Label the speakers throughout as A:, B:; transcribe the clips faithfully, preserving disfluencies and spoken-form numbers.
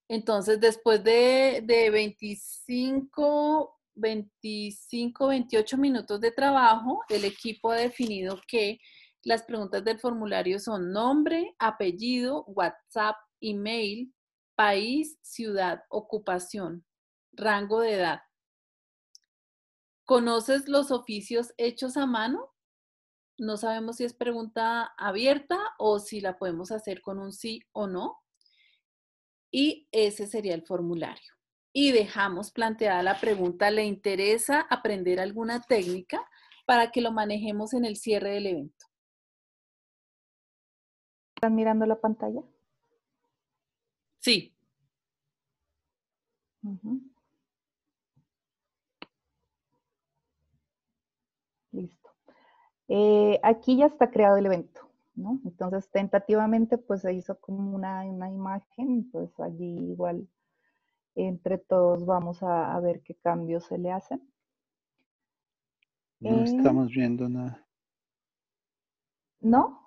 A: Entonces, después de, de veinticinco, veinticinco, veintiocho minutos de trabajo, el equipo ha definido que las preguntas del formulario son nombre, apellido, WhatsApp, email, país, ciudad, ocupación, rango de edad. ¿Conoces los oficios hechos a mano? No sabemos si es pregunta abierta o si la podemos hacer con un sí o no. Y ese sería el formulario. Y dejamos planteada la pregunta, ¿le interesa aprender alguna técnica para que lo manejemos en el cierre del evento?
B: ¿Están mirando la pantalla?
A: Sí.
B: Uh-huh. Listo. Eh, aquí ya está creado el evento, ¿no? Entonces, tentativamente, pues se hizo como una, una imagen, pues allí igual entre todos vamos a, a ver qué cambios se le hacen.
C: No
B: eh,
C: estamos viendo nada.
B: ¿No?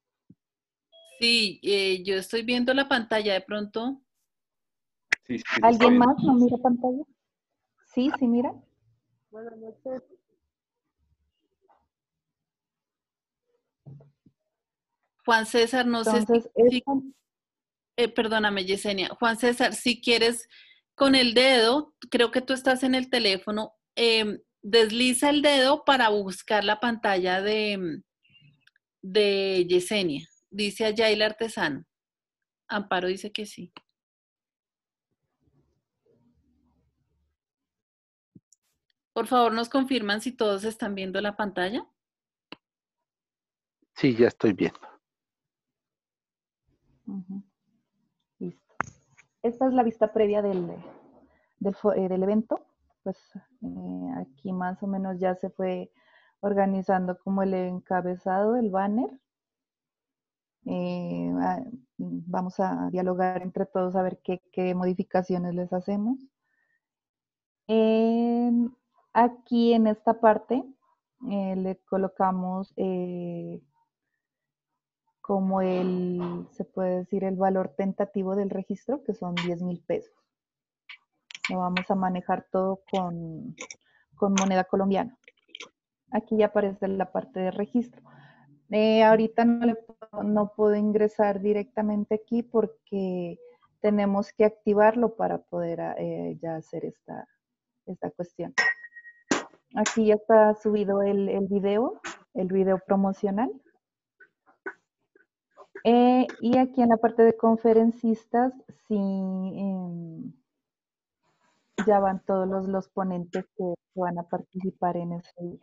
A: Sí, eh, yo estoy viendo la pantalla de pronto.
C: Sí, sí,
B: ¿Alguien
C: sí.
B: más no mira pantalla? Sí, sí, mira. Buenas noches.
A: Juan César, no sé
B: Entonces,
A: si, si
B: esta,
A: eh, perdóname, Yesenia. Juan César, si quieres con el dedo, creo que tú estás en el teléfono, eh, desliza el dedo para buscar la pantalla de, de Yesenia. Dice allá el artesano. Amparo dice que sí. Por favor, nos confirman si todos están viendo la pantalla.
C: Sí, ya estoy viendo.
B: uh-huh. Listo. Esta es la vista previa del, del, eh, del evento. Pues eh, aquí más o menos ya se fue organizando como el encabezado, el banner. Eh, a, vamos a dialogar entre todos a ver qué, qué modificaciones les hacemos. Eh, aquí en esta parte eh, le colocamos eh, como el, se puede decir, el valor tentativo del registro, que son diez mil pesos. Lo vamos a manejar todo con, con moneda colombiana. Aquí ya aparece la parte de registro. Eh, ahorita no, le, no puedo ingresar directamente aquí porque tenemos que activarlo para poder eh, ya hacer esta, esta cuestión. Aquí ya está subido el, el video, el video promocional. Eh, y aquí en la parte de conferencistas, sí, eh, ya van todos los, los ponentes que, que van a participar en ese día.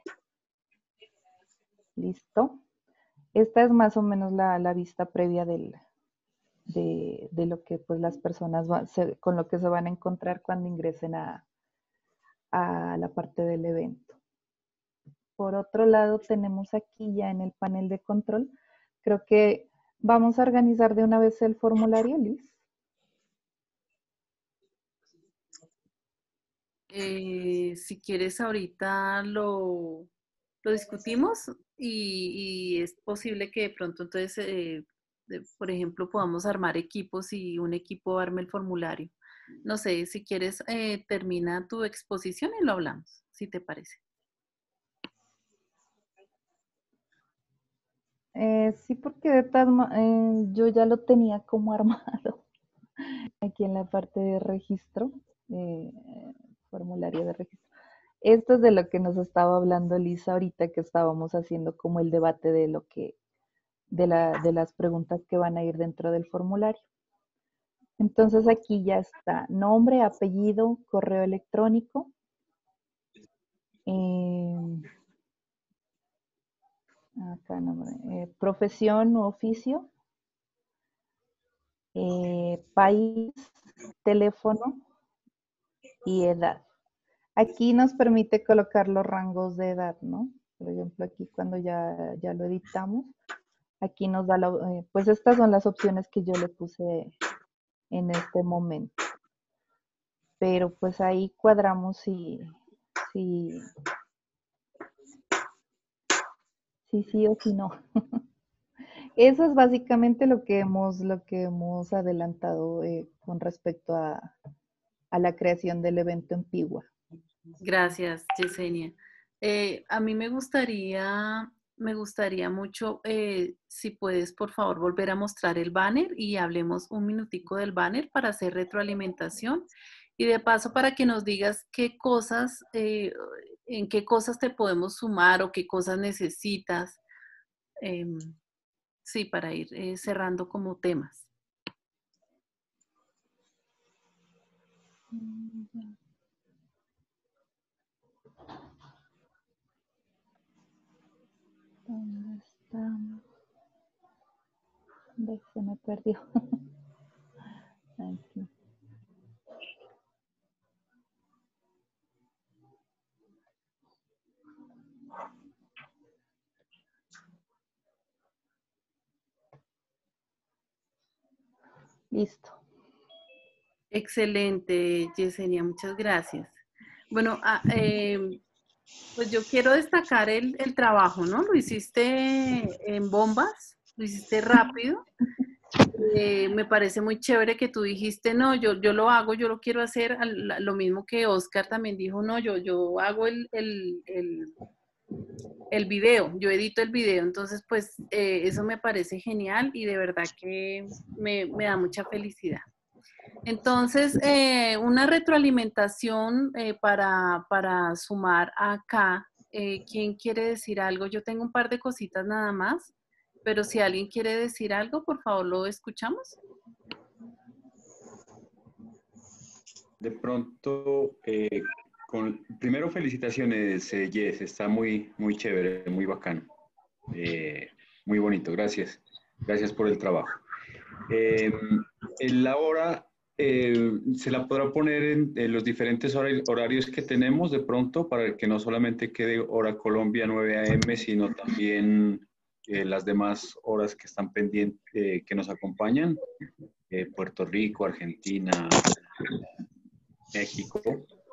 B: ¿Listo? Esta es más o menos la, la vista previa del, de, de lo que pues las personas va, se, con lo que se van a encontrar cuando ingresen a, a la parte del evento. Por otro lado, tenemos aquí ya en el panel de control, creo que vamos a organizar de una vez el formulario, Liz.
A: Eh, si quieres, ahorita lo, lo discutimos y, y es posible que de pronto entonces, eh, de, por ejemplo, podamos armar equipos y un equipo arme el formulario. No sé, si quieres, eh, termina tu exposición y lo hablamos, si te parece.
B: Eh, sí, porque de tal, eh, yo ya lo tenía como armado aquí en la parte de registro, eh, formulario de registro. Esto es de lo que nos estaba hablando Lisa ahorita, que estábamos haciendo como el debate de lo que, de, la, de las preguntas que van a ir dentro del formulario. Entonces aquí ya está nombre, apellido, correo electrónico. Eh, acá nombre, eh, profesión u oficio, eh, país, teléfono y edad. Aquí nos permite colocar los rangos de edad, ¿no? Por ejemplo, aquí cuando ya, ya lo editamos, aquí nos da, la, eh, pues estas son las opciones que yo le puse en este momento. Pero pues ahí cuadramos si, si, si sí o si no. Eso es básicamente lo que hemos, lo que hemos adelantado eh, con respecto a, a la creación del evento en Piwa.
A: Gracias, Yesenia. Eh, a mí me gustaría, me gustaría mucho, eh, si puedes, por favor, volver a mostrar el banner y hablemos un minutico del banner para hacer retroalimentación. Y de paso, para que nos digas qué cosas, eh, en qué cosas te podemos sumar o qué cosas necesitas. Eh, sí, para ir eh, cerrando como temas.
B: ¿Dónde está? ¿Ves? Se me perdió. Aquí. Listo.
A: Excelente, Yesenia, muchas gracias. Bueno, ah, eh, pues yo quiero destacar el, el trabajo, ¿no? Lo hiciste en bombas, lo hiciste rápido. Eh, me parece muy chévere que tú dijiste, no, yo, yo lo hago, yo lo quiero hacer, al- lo mismo que Oscar también dijo, no, yo, yo hago el, el, el, el video, yo edito el video, entonces pues eh, eso me parece genial y de verdad que me, me da mucha felicidad. Entonces, eh, una retroalimentación eh, para, para sumar acá. Eh, ¿quién quiere decir algo? Yo tengo un par de cositas nada más, pero si alguien quiere decir algo, por favor, lo escuchamos.
D: De pronto, eh, con, primero felicitaciones, eh, Jess, está muy, muy chévere, muy bacano, eh, muy bonito, gracias, gracias por el trabajo. Eh, en la hora eh, se la podrá poner en, en los diferentes horarios que tenemos de pronto para que no solamente quede hora Colombia nueve a eme, sino también eh, las demás horas que están pendientes, eh, que nos acompañan, eh, Puerto Rico, Argentina, México.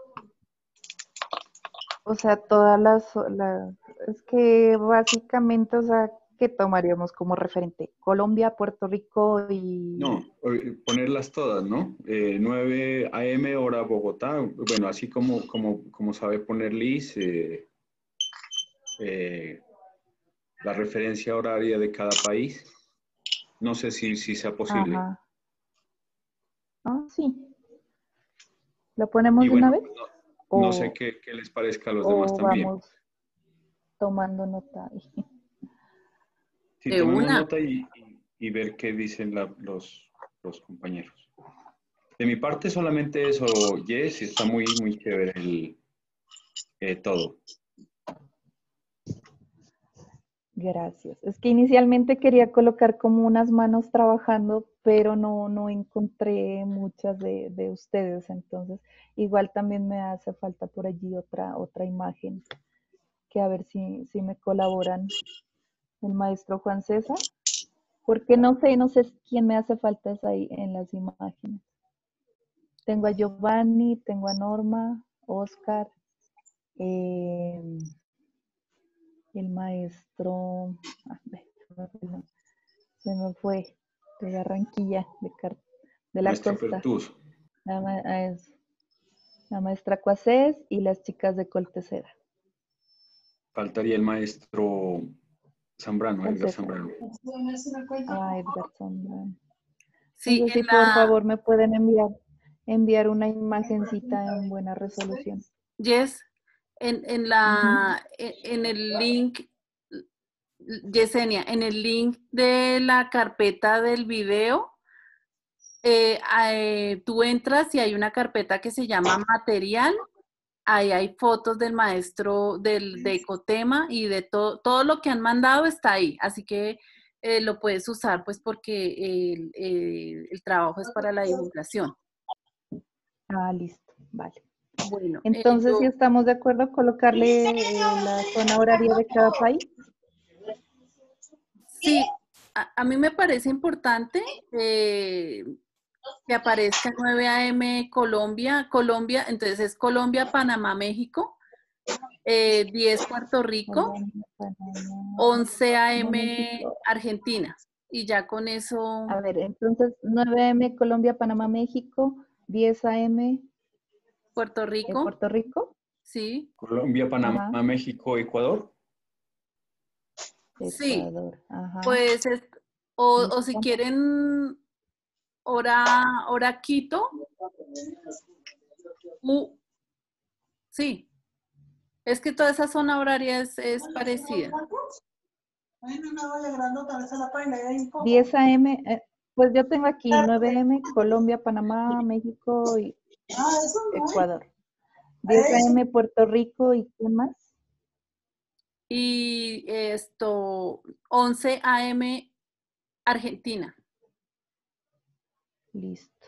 B: O sea, todas las, las, es que básicamente, o sea, ¿qué tomaríamos como referente? Colombia, Puerto Rico y...
D: No, ponerlas todas, ¿no? Eh, nueve a eme hora Bogotá, bueno, así como, como, como sabe poner Liz, eh, eh, la referencia horaria de cada país. No sé si, si sea posible.
B: Ajá. Ah, sí. ¿Lo ponemos
D: Y
B: de una
D: bueno,
B: vez?
D: no,
B: O,
D: no sé qué, qué les parezca a los demás
B: o
D: también.
B: vamos tomando nota ahí.
D: Sí,
A: De
D: tomemos
A: una.
D: nota y, y, y ver qué dicen la, los, los compañeros. De mi parte solamente eso, Jess, está muy, muy chévere el, eh, todo.
B: Gracias. Es que inicialmente quería colocar como unas manos trabajando, pero no, no encontré muchas de, de ustedes. Entonces, igual también me hace falta por allí otra, otra imagen, que a ver si, si me colaboran el maestro Juan César. Porque no sé, no sé quién me hace falta ahí en las imágenes. Tengo a Giovanni, tengo a Norma, Oscar, eh, el maestro, ah, se me fue, de Barranquilla, de, Car de la
D: Maestro
B: costa,
D: Pertuso.
B: la, ma es, la maestra Cuacés y las chicas de Coltesera.
D: Faltaría el maestro Zambrano,
B: Juan
D: Edgar
B: César.
D: Zambrano.
B: Ah, Edgar Zambrano.
A: Sí,
B: Entonces,
A: en
B: sí, por
A: la,
B: favor, me pueden enviar, enviar una imagencita en buena resolución.
A: Yes, en, en la, en, en el link, Yesenia, en el link de la carpeta del video, eh, eh, tú entras y hay una carpeta que se llama material. Ahí hay fotos del maestro del, de Ecotema y de todo, todo lo que han mandado está ahí. Así que eh, lo puedes usar pues porque el, el, el trabajo es para la divulgación.
B: Ah, listo, vale.
A: Bueno, eh,
B: Entonces, si
A: yo,
B: estamos de acuerdo, colocarle eh, la zona horaria de cada país.
A: sí, a, a mí me parece importante eh, que aparezca nueve a eme Colombia, Colombia, entonces es Colombia, Panamá, México, eh, diez Puerto Rico,
B: Colombia, Panamá,
A: once a eme
B: México.
A: Argentina. y ya con eso,
B: A ver, entonces nueve eme Colombia, Panamá, México, diez a eme
A: Puerto
B: eh,
A: Rico,
B: Puerto Rico.
A: sí,
D: Colombia, Panamá,
B: Ajá.
D: México, Ecuador.
A: sí,
B: Ecuador. Ajá.
A: pues, es- o, o si
B: Listo.
A: quieren hora, hora Quito, u, sí, es que toda esa zona horaria es, es parecida.
B: diez a eme eh, pues yo tengo aquí nueve eme Colombia, Panamá, México y Ecuador. diez a eme Puerto Rico y ¿quién más?
A: Y esto, once a eme Argentina.
B: Listo.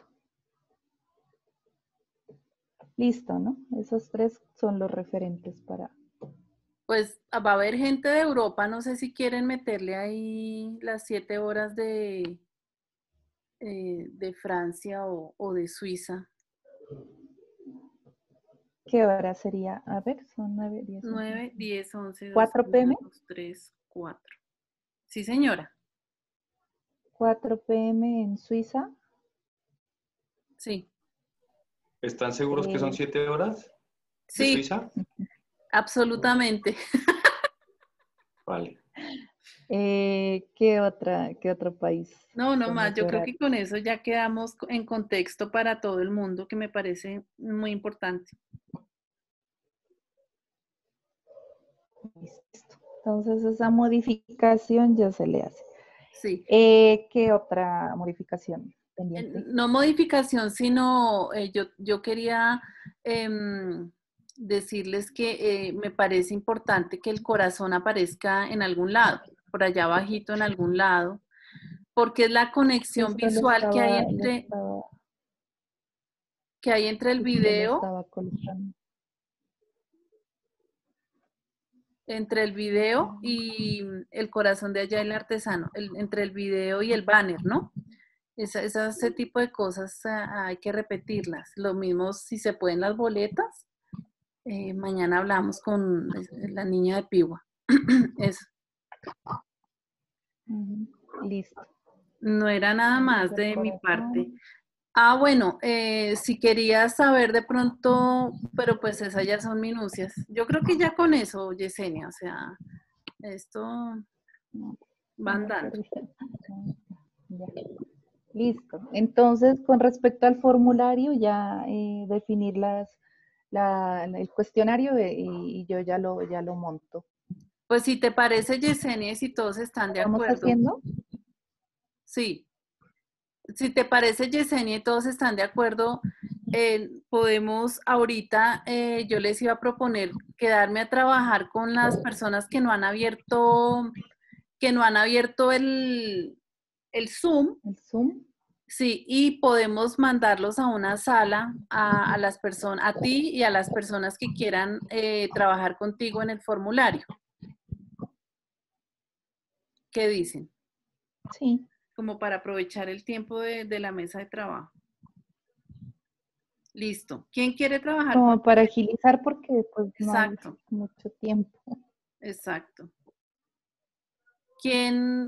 B: Listo, ¿no? Esos tres son los referentes para...
A: Pues va a haber gente de Europa, no sé si quieren meterle ahí las siete horas de, eh, de Francia o, o de Suiza.
B: ¿Qué hora sería? A ver, son nueve, diez,
A: nueve, diez, once, doce,
B: cuatro pe eme.
A: dos, tres, cuatro. Sí, señora.
B: cuatro pe eme en Suiza.
A: Sí.
D: ¿Están seguros que son
B: Eh,
D: siete horas de
A: Sí,
D: Suiza?
A: absolutamente.
D: Vale.
B: eh, ¿qué otra, qué otro país?
A: No, no
B: con
A: más.
B: ese
A: Yo creo que
B: horario?
A: con eso ya quedamos en contexto para todo el mundo, que me parece muy importante.
B: Listo. Entonces esa modificación ya se le hace.
A: Sí.
B: Eh, ¿qué otra modificación
A: Eh,
B: pendiente?
A: No modificación, sino eh, yo, yo quería em, decirles que eh, me parece importante que el corazón aparezca en algún lado, por allá abajito en algún lado, porque es la conexión
B: Justo lo
A: visual que hay
B: estaba, lo
A: entre,
B: estaba,
A: que hay entre el
B: justo lo
A: video,
B: estaba colocando.
A: entre el video y el corazón de allá el artesano, el- entre el video y el banner, ¿no? Esa, esa- ese tipo de cosas ah, hay que repetirlas. Lo mismo si se pueden las boletas. Eh, mañana hablamos con la niña de Piwa. Eso.
B: Ujú. Listo.
A: No era nada más
B: El
A: de mi parte.
B: corazón.
A: Ah, bueno, eh, si querías saber de pronto, pero pues esas ya son minucias. Yo creo que ya con eso, Yesenia, o sea, esto
B: No,
A: van
B: no,
A: dando.
B: pero ya. Ya. Listo. Entonces, con respecto al formulario, ya eh, definir las, la- el cuestionario eh, y, y yo ya lo, ya lo monto.
A: Pues si te parece, Yesenia, y si todos están de
B: ¿Estamos
A: acuerdo,
B: haciendo?
A: sí. Si te parece, Yesenia, y todos están de acuerdo, eh, podemos ahorita, eh, yo les iba a proponer quedarme a trabajar con las personas que no han abierto, que no han abierto el, el Zoom,
B: El Zoom.
A: sí, y podemos mandarlos a una sala a, a las personas, a ti y a las personas que quieran eh, trabajar contigo en el formulario. ¿Qué dicen?
B: Sí.
A: Como para aprovechar el tiempo de, de la mesa de trabajo. Listo. ¿Quién quiere trabajar con?
B: Como para agilizar porque pues no hay
A: Exacto,
B: mucho tiempo.
A: exacto. ¿Quién?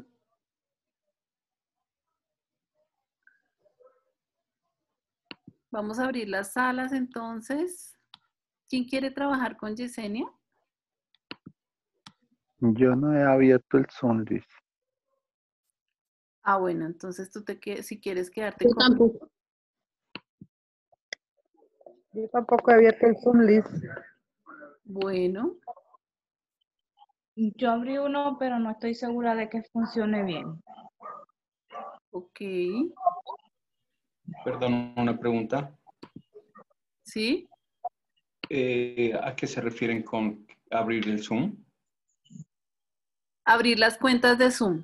A: Vamos a abrir las salas entonces. ¿Quién quiere trabajar con Yesenia?
C: Yo no he abierto el Zoom, Liz.
A: Ah, bueno, entonces tú te que si quieres quedarte
E: Yo
A: con.
E: tampoco. Yo tampoco he abierto el Zoom, Liz.
A: Bueno,
F: Yo abrí uno, pero no estoy segura de que funcione bien.
A: ok.
D: Perdón, una pregunta.
A: ¿Sí?
D: Eh, ¿a qué se refieren con abrir el Zoom?
A: Abrir las cuentas de Zoom.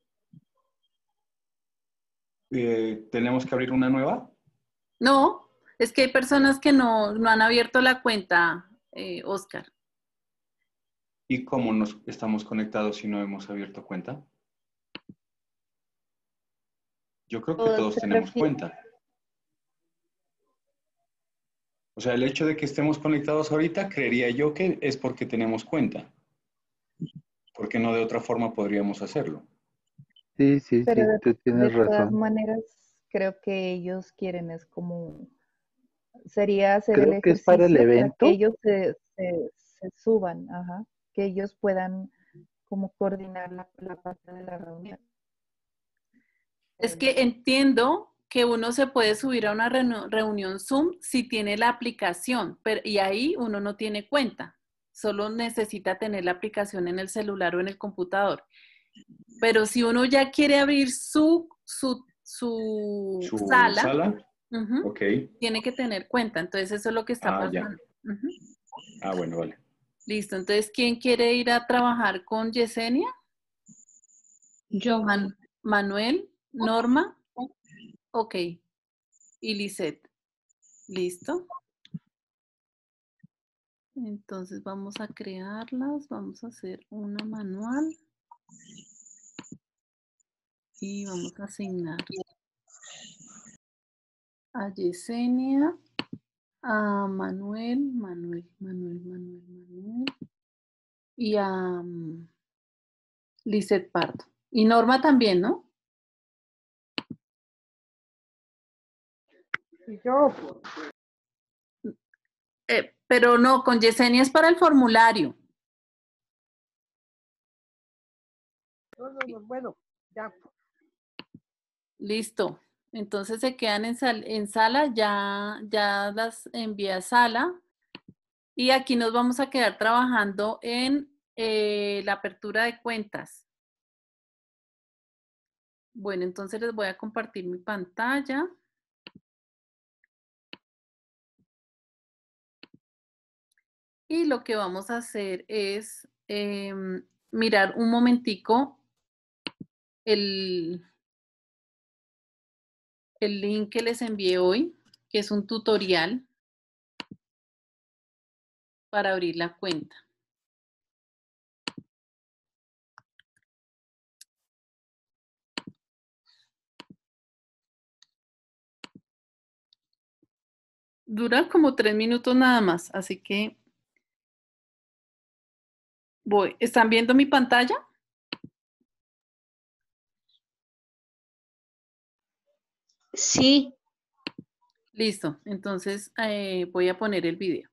D: Eh, ¿tenemos que abrir una nueva?
A: No, es que hay personas que no, no han abierto la cuenta, eh, Oscar.
D: ¿Y cómo nos estamos conectados si no hemos abierto cuenta? Yo creo que
B: O
D: todos
B: se
D: tenemos
B: refiere-
D: cuenta. O sea, el hecho de que estemos conectados ahorita, creería yo que es porque tenemos cuenta. Porque no de otra forma podríamos hacerlo.
C: Sí, sí,
B: Pero
C: sí,
B: de,
C: tú
B: de
C: tienes
B: todas
C: razón.
B: maneras, creo que ellos quieren es como, sería hacer el
C: Creo que es para el
B: ejercicio para que
C: evento.
B: ellos se, se, se suban, ajá, que ellos puedan como coordinar la, la parte de la reunión.
A: Es que entiendo que uno se puede subir a una reunión, reunión Zoom si tiene la aplicación, pero, y ahí uno no tiene cuenta. Solo necesita tener la aplicación en el celular o en el computador. Pero si uno ya quiere abrir su, su, su
D: ¿Su
A: sala,
D: sala?
A: uh-huh,
D: Ok.
A: tiene que tener cuenta. Entonces eso es lo que está
D: Ah, ya.
A: pasando. Uh-huh.
D: Ah, bueno, vale.
A: Listo. Entonces, ¿quién quiere ir a trabajar con Yesenia?
F: Yo.
A: Man- Manuel, Norma, ok. Y Lisette. Listo. Entonces vamos a crearlas, vamos a hacer una manual y vamos a asignar a Yesenia, a Manuel, Manuel, Manuel, Manuel, Manuel y a um, Lisette Pardo. Y Norma también, ¿no?
E: Y yo,
A: Eh, pero no, con Yesenia es para el formulario.
E: no, no, no, bueno, ya.
A: Listo. Entonces se quedan en, sal, en sala, ya, ya las envié a sala. Y aquí nos vamos a quedar trabajando en eh, la apertura de cuentas. Bueno, entonces les voy a compartir mi pantalla. Y lo que vamos a hacer es eh, mirar un momentico el, el link que les envié hoy, que es un tutorial para abrir la cuenta. Dura como tres minutos nada más, así que voy. ¿Están viendo mi pantalla?
F: Sí.
A: Listo, entonces eh, voy a poner el video.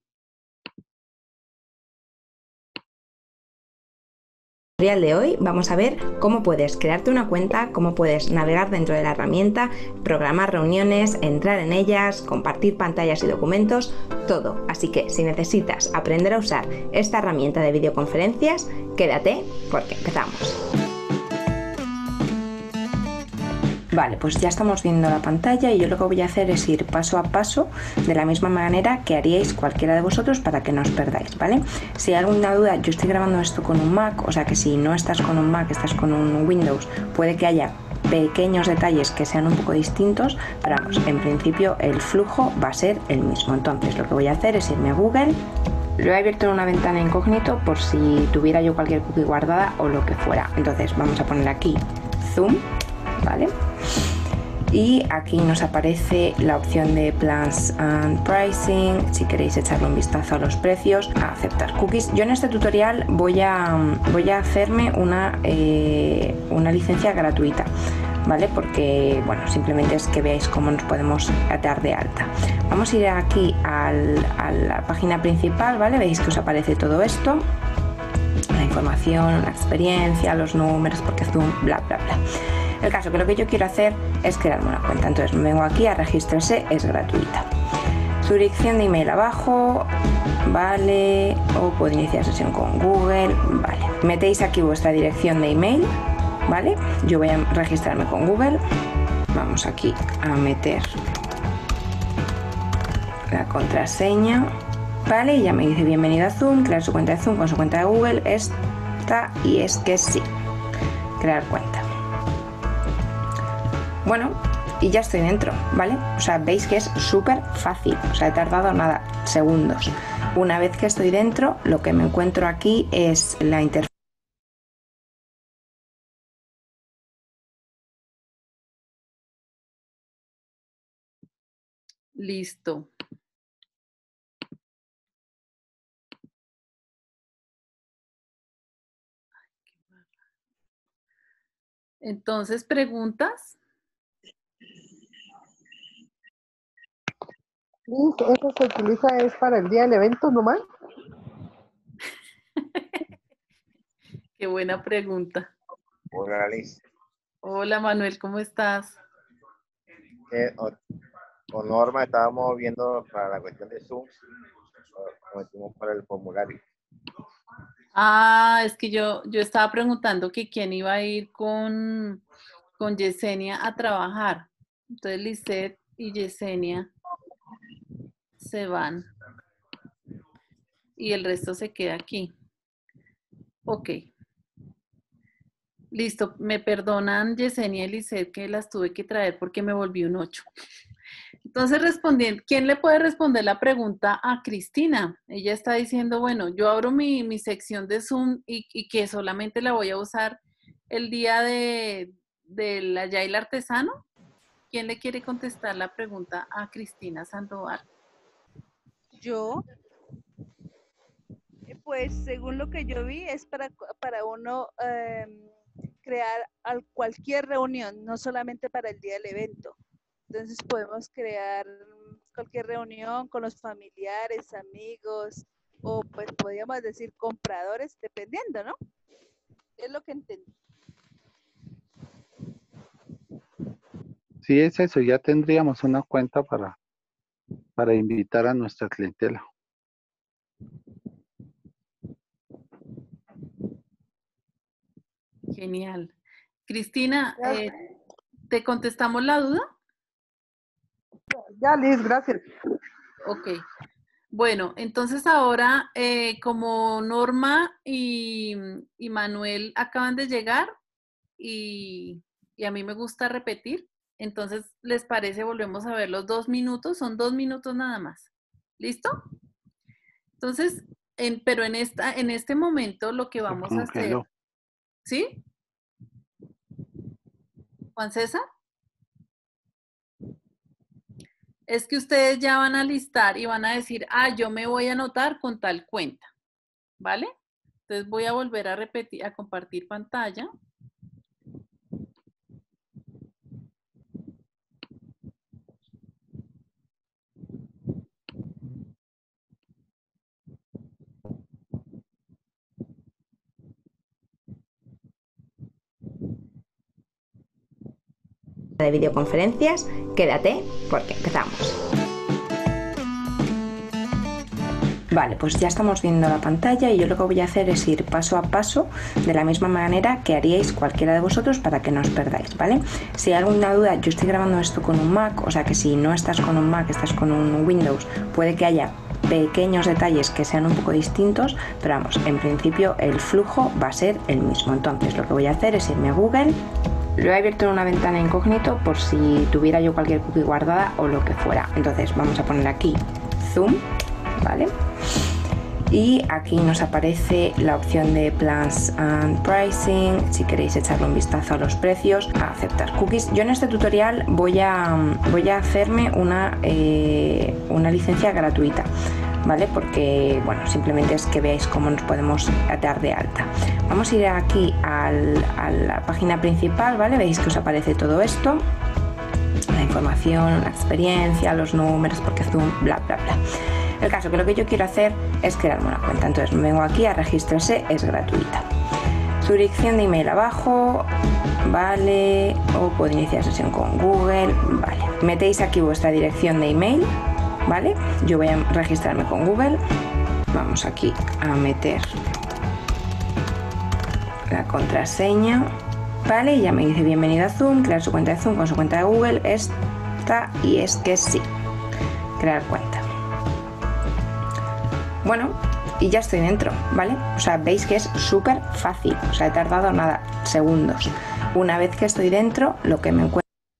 G: En el tutorial de hoy vamos a ver cómo puedes crearte una cuenta, cómo puedes navegar dentro de la herramienta, programar reuniones, entrar en ellas, compartir pantallas y documentos, todo. Así que si necesitas aprender a usar esta herramienta de videoconferencias, quédate porque empezamos. Vale, pues ya estamos viendo la pantalla y yo lo que voy a hacer es ir paso a paso de la misma manera que haríais cualquiera de vosotros para que no os perdáis, ¿vale? Si hay alguna duda, yo estoy grabando esto con un Mac, o sea que si no estás con un Mac, estás con un Windows, puede que haya pequeños detalles que sean un poco distintos, pero vamos, en principio el flujo va a ser el mismo. Entonces lo que voy a hacer es irme a Google. Lo he abierto en una ventana incógnito por si tuviera yo cualquier cookie guardada o lo que fuera. Entonces vamos a poner aquí Zoom, ¿vale? Y aquí nos aparece la opción de Plans and Pricing, si queréis echarle un vistazo a los precios, a aceptar cookies. Yo en este tutorial voy a, voy a hacerme una, eh, una licencia gratuita, ¿vale? Porque, bueno, simplemente es que veáis cómo nos podemos dar de alta. Vamos a ir aquí al, a la página principal, ¿vale? Veis que os aparece todo esto, la información, la experiencia, los números, porque Zoom, bla, bla, bla. El caso que lo que yo quiero hacer es crearme una cuenta, entonces me vengo aquí a registrarse, es gratuita. Su dirección de email abajo, vale, o puedo iniciar sesión con Google, vale. Metéis aquí vuestra dirección de email, vale. Yo voy a registrarme con Google, vamos aquí a meter la contraseña, vale, y ya me dice bienvenido a Zoom, crear su cuenta de Zoom con su cuenta de Google, esta, y es que sí, crear cuenta. Bueno, y ya estoy dentro, ¿vale? O sea, veis que es súper fácil, o sea, he tardado nada, segundos. Una vez que estoy dentro, lo que me encuentro aquí es la interfaz.
A: Listo. Entonces, ¿preguntas?
E: Liz, ¿eso se utiliza es para el día del evento nomás?
A: Qué buena pregunta.
H: Hola, Liz.
A: Hola, Manuel, ¿cómo estás?
H: Eh, o- con Norma estábamos viendo para la cuestión de Zoom, como hicimos para el formulario.
A: Ah, es que yo, yo estaba preguntando que quién iba a ir con, con Yesenia a trabajar. Entonces, Lisette y Yesenia se van y el resto se queda aquí. Ok. Listo, me perdonan Yesenia y Lisette que las tuve que traer porque me volví un ocho. Entonces, respondiendo, ¿quién le puede responder la pregunta a Cristina? Ella está diciendo, bueno, yo abro mi, mi sección de Zoom y, y que solamente la voy a usar el día de, del Agile Artesano. ¿Quién le quiere contestar la pregunta a Cristina Sandoval?
I: Yo, eh, pues según lo que yo vi, es para, para uno eh, crear al- cualquier reunión, no solamente para el día del evento. Entonces podemos crear cualquier reunión con los familiares, amigos, o pues podríamos decir compradores, dependiendo, ¿no? Es lo que entendí.
C: Sí, es eso, ya tendríamos una cuenta para, para invitar a nuestra clientela.
A: Genial. Cristina,
E: Ya,
A: eh, ¿te contestamos la duda?
E: ya, Liz, gracias.
A: Ok. Bueno, entonces ahora, eh, como Norma y, y Manuel acaban de llegar y, y a mí me gusta repetir, entonces, ¿les parece? Volvemos a ver los dos minutos, son dos minutos nada más. ¿Listo? Entonces, en, pero en, esta, en este momento lo que
C: Se
A: vamos a hacer,
C: congeló.
A: ¿sí? Juan César, es que ustedes ya van a listar y van a decir, ah, yo me voy a anotar con tal cuenta, ¿vale? Entonces voy a volver a repetir, a compartir pantalla.
G: De videoconferencias, quédate porque empezamos. Vale, pues ya estamos viendo la pantalla y yo lo que voy a hacer es ir paso a paso de la misma manera que haríais cualquiera de vosotros para que no os perdáis, ¿vale? Si hay alguna duda, yo estoy grabando esto con un Mac, o sea que si no estás con un Mac, estás con un Windows, puede que haya pequeños detalles que sean un poco distintos, pero vamos, en principio el flujo va a ser el mismo. Entonces lo que voy a hacer es irme a Google. Lo he abierto en una ventana incógnito por si tuviera yo cualquier cookie guardada o lo que fuera. Entonces vamos a poner aquí Zoom, ¿vale? Y aquí nos aparece la opción de Plans and Pricing, si queréis echarle un vistazo a los precios, a aceptar cookies. Yo en este tutorial voy a, voy a hacerme una, eh, una licencia gratuita, ¿vale? Porque, bueno, simplemente es que veáis cómo nos podemos dar de alta. Vamos a ir aquí al, a la página principal, ¿vale? Veis que os aparece todo esto, la información, la experiencia, los números, porque Zoom, bla, bla, bla. El caso que lo que yo quiero hacer es crearme una cuenta, entonces me vengo aquí a registrarse, es gratuita. Su dirección de email abajo, vale, o puedo iniciar sesión con Google, vale. Metéis aquí vuestra dirección de email, vale. Yo voy a registrarme con Google, vamos aquí a meter la contraseña, vale, y ya me dice bienvenido a Zoom, crear su cuenta de Zoom con su cuenta de Google, esta, y es que sí, crear cuenta. Bueno, y ya estoy dentro, ¿vale? O sea, veis que es súper fácil, o sea, he tardado nada, segundos. Una vez que estoy dentro, lo que me encuentro...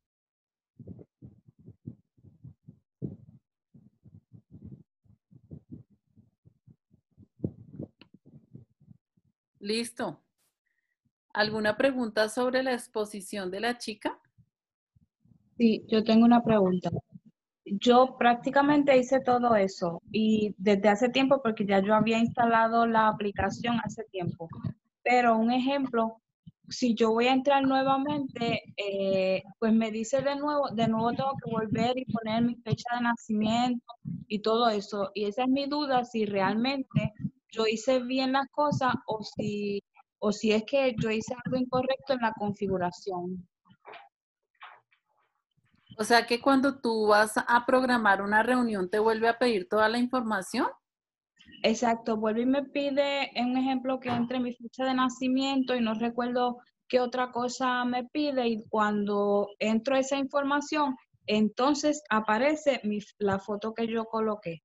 A: Listo. ¿Alguna pregunta sobre la exposición de la chica?
F: Sí, yo tengo una pregunta. Yo prácticamente hice todo eso y desde hace tiempo porque ya yo había instalado la aplicación hace tiempo. Pero un ejemplo, si yo voy a entrar nuevamente, eh, pues me dice de nuevo, de nuevo tengo que volver y poner mi fecha de nacimiento y todo eso. Y esa es mi duda, si realmente yo hice bien las cosas o si, o si es que yo hice algo incorrecto en la configuración.
A: O sea que cuando tú vas a programar una reunión, ¿te vuelve a pedir toda la información?
F: Exacto, vuelve y me pide, un ejemplo, que entre mi fecha de nacimiento y no recuerdo qué otra cosa me pide, y cuando entro esa información, entonces aparece mi, la foto que yo coloqué.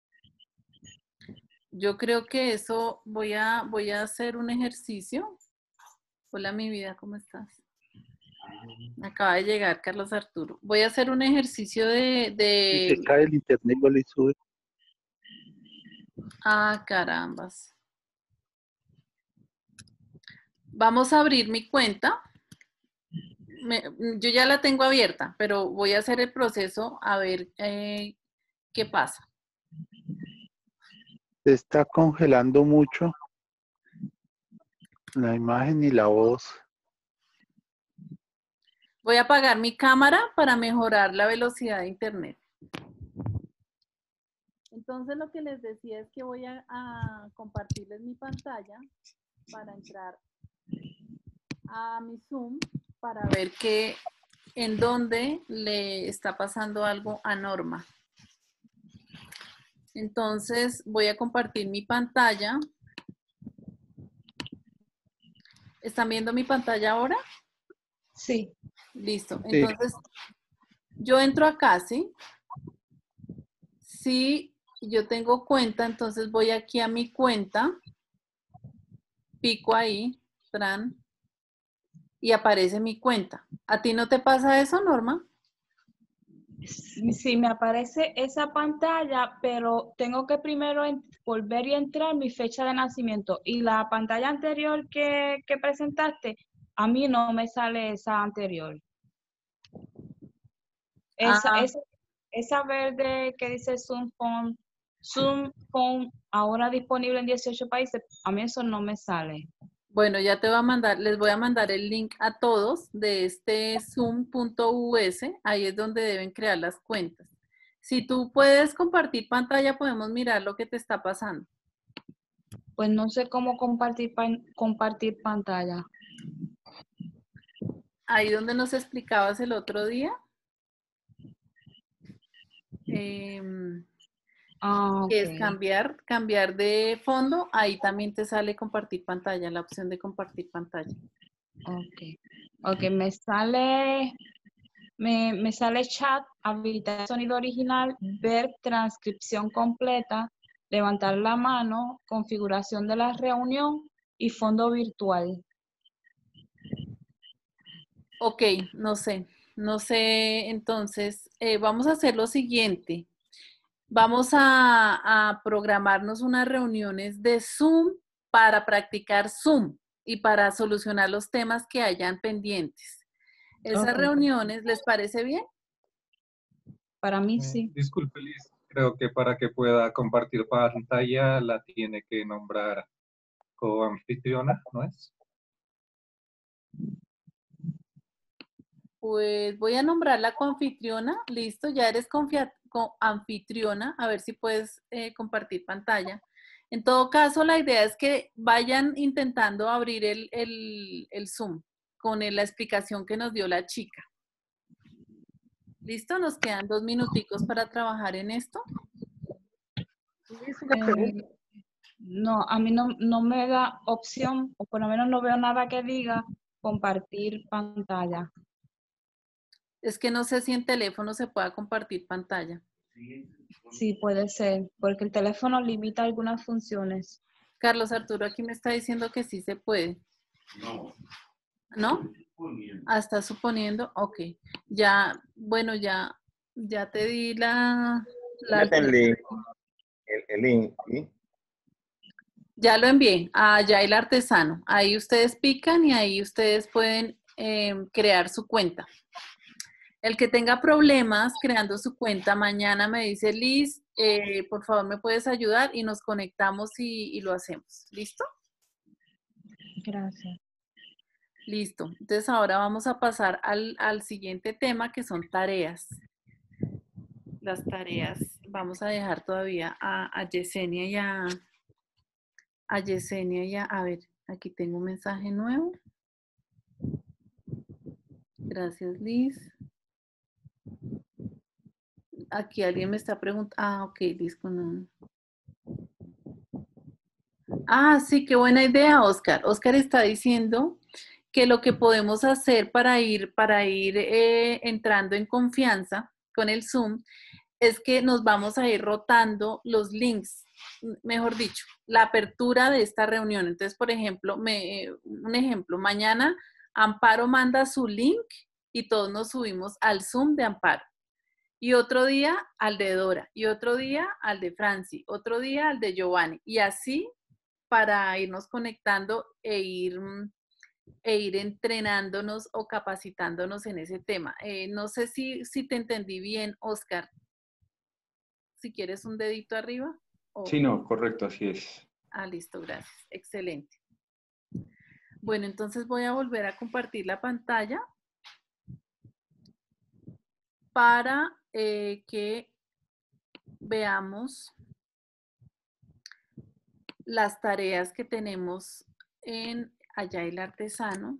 A: Yo creo que eso voy a, voy a hacer un ejercicio. Hola, mi vida, ¿cómo estás? Acaba de llegar Carlos Arturo. Voy a hacer un ejercicio de...
C: Si
A: de...
C: se cae el internet, igual y sube.
A: Ah, carambas. Vamos a abrir mi cuenta. Me, yo ya la tengo abierta, pero voy a hacer el proceso a ver eh, qué pasa.
C: Se está congelando mucho la imagen y la voz.
A: Voy a apagar mi cámara para mejorar la velocidad de internet. Entonces lo que les decía es que voy a, a compartirles mi pantalla para entrar a mi Zoom para ver que en dónde le está pasando algo a Norma. Entonces voy a compartir mi pantalla. ¿Están viendo mi pantalla ahora?
F: Sí.
A: Listo.
C: Sí.
A: Entonces yo entro acá, ¿sí? Si yo tengo cuenta, entonces voy aquí a mi cuenta, pico ahí, tran, y aparece mi cuenta. ¿A ti no te pasa eso, Norma?
F: Sí, sí, me aparece esa pantalla, pero tengo que primero en- volver y entrar mi fecha de nacimiento. Y la pantalla anterior que, que presentaste, a mí no me sale esa anterior. Esa,
A: Ah,
F: esa, esa verde que dice Zoom Phone, Zoom Phone, ahora disponible en dieciocho países, a mí eso no me sale.
A: bueno, ya te voy a mandar, les voy a mandar el link a todos de este zoom punto u ese, ahí es donde deben crear las cuentas. Si tú puedes compartir pantalla, podemos mirar lo que te está pasando.
F: Pues no sé cómo compartir, pan- compartir pantalla.
A: Ahí donde nos explicabas el otro día. em,
F: Ah,
A: que
F: ok.
A: es cambiar, cambiar de fondo, ahí también te sale compartir pantalla, la opción de compartir pantalla.
F: Ok. Ok, me sale, me, me sale chat, habilitar sonido original, ver transcripción completa, levantar la mano, configuración de la reunión y fondo virtual.
A: Ok, no sé, no sé, entonces eh, vamos a hacer lo siguiente. Vamos a, a programarnos unas reuniones de Zoom para practicar Zoom y para solucionar los temas que hayan pendientes. ¿Esas
F: Ok,
A: reuniones les parece bien?
F: para mí
J: Eh,
F: sí.
J: disculpe, Liz, creo que para que pueda compartir pantalla la tiene que nombrar coanfitriona, ¿no es?
A: Pues voy a nombrarla coanfitriona. Listo, ya eres confia- coanfitriona. A ver si puedes eh, compartir pantalla. En todo caso, la idea es que vayan intentando abrir el, el, el Zoom con el- la explicación que nos dio la chica. ¿Listo? Nos quedan dos minuticos para trabajar en esto.
E: Hice una pregunta.
F: Eh, no, a mí no, no me da opción, o por lo menos no veo nada que diga compartir pantalla.
A: Es que no sé si en teléfono se pueda compartir pantalla.
F: Sí, puede ser, porque el teléfono limita algunas funciones.
A: Carlos Arturo aquí me está diciendo que sí se puede.
K: No.
A: ¿No? Ah, está suponiendo. Ok. Ya, bueno, ya, ya te di la, la
H: Mete el link, el, el link, ¿sí?
A: Ya lo envié a Yael Artesano. Ahí ustedes pican y ahí ustedes pueden eh, crear su cuenta. El que tenga problemas creando su cuenta, mañana me dice, Liz, eh, por favor me puedes ayudar y nos conectamos y, y lo hacemos. ¿Listo?
F: Gracias.
A: Listo. Entonces ahora vamos a pasar al, al siguiente tema, que son tareas. Las tareas, vamos a dejar todavía a, a Yesenia y a, a Yesenia y a, a ver, aquí tengo un mensaje nuevo. Gracias, Liz. Aquí alguien me está preguntando. Ah, ok, Liz. Con... Ah, sí, qué buena idea, Oscar. Oscar está diciendo que lo que podemos hacer para ir, para ir eh, entrando en confianza con el Zoom es que nos vamos a ir rotando los links, mejor dicho, la apertura de esta reunión. Entonces, por ejemplo, me, un ejemplo, mañana Amparo manda su link y todos nos subimos al Zoom de Amparo. Y otro día al de Dora, y otro día al de Franci, otro día al de Giovanni. Y así para irnos conectando e ir, e ir entrenándonos o capacitándonos en ese tema. Eh, no sé si, si te entendí bien, Oscar. Si quieres un dedito arriba. O...
D: Sí, no, correcto, así es.
A: Ah, listo, gracias. Excelente. Bueno, entonces voy a volver a compartir la pantalla para eh, que veamos las tareas que tenemos en Agile Artesano.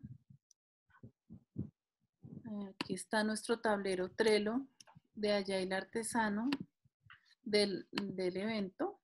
A: Aquí está nuestro tablero Trello de Agile Artesano del, del evento.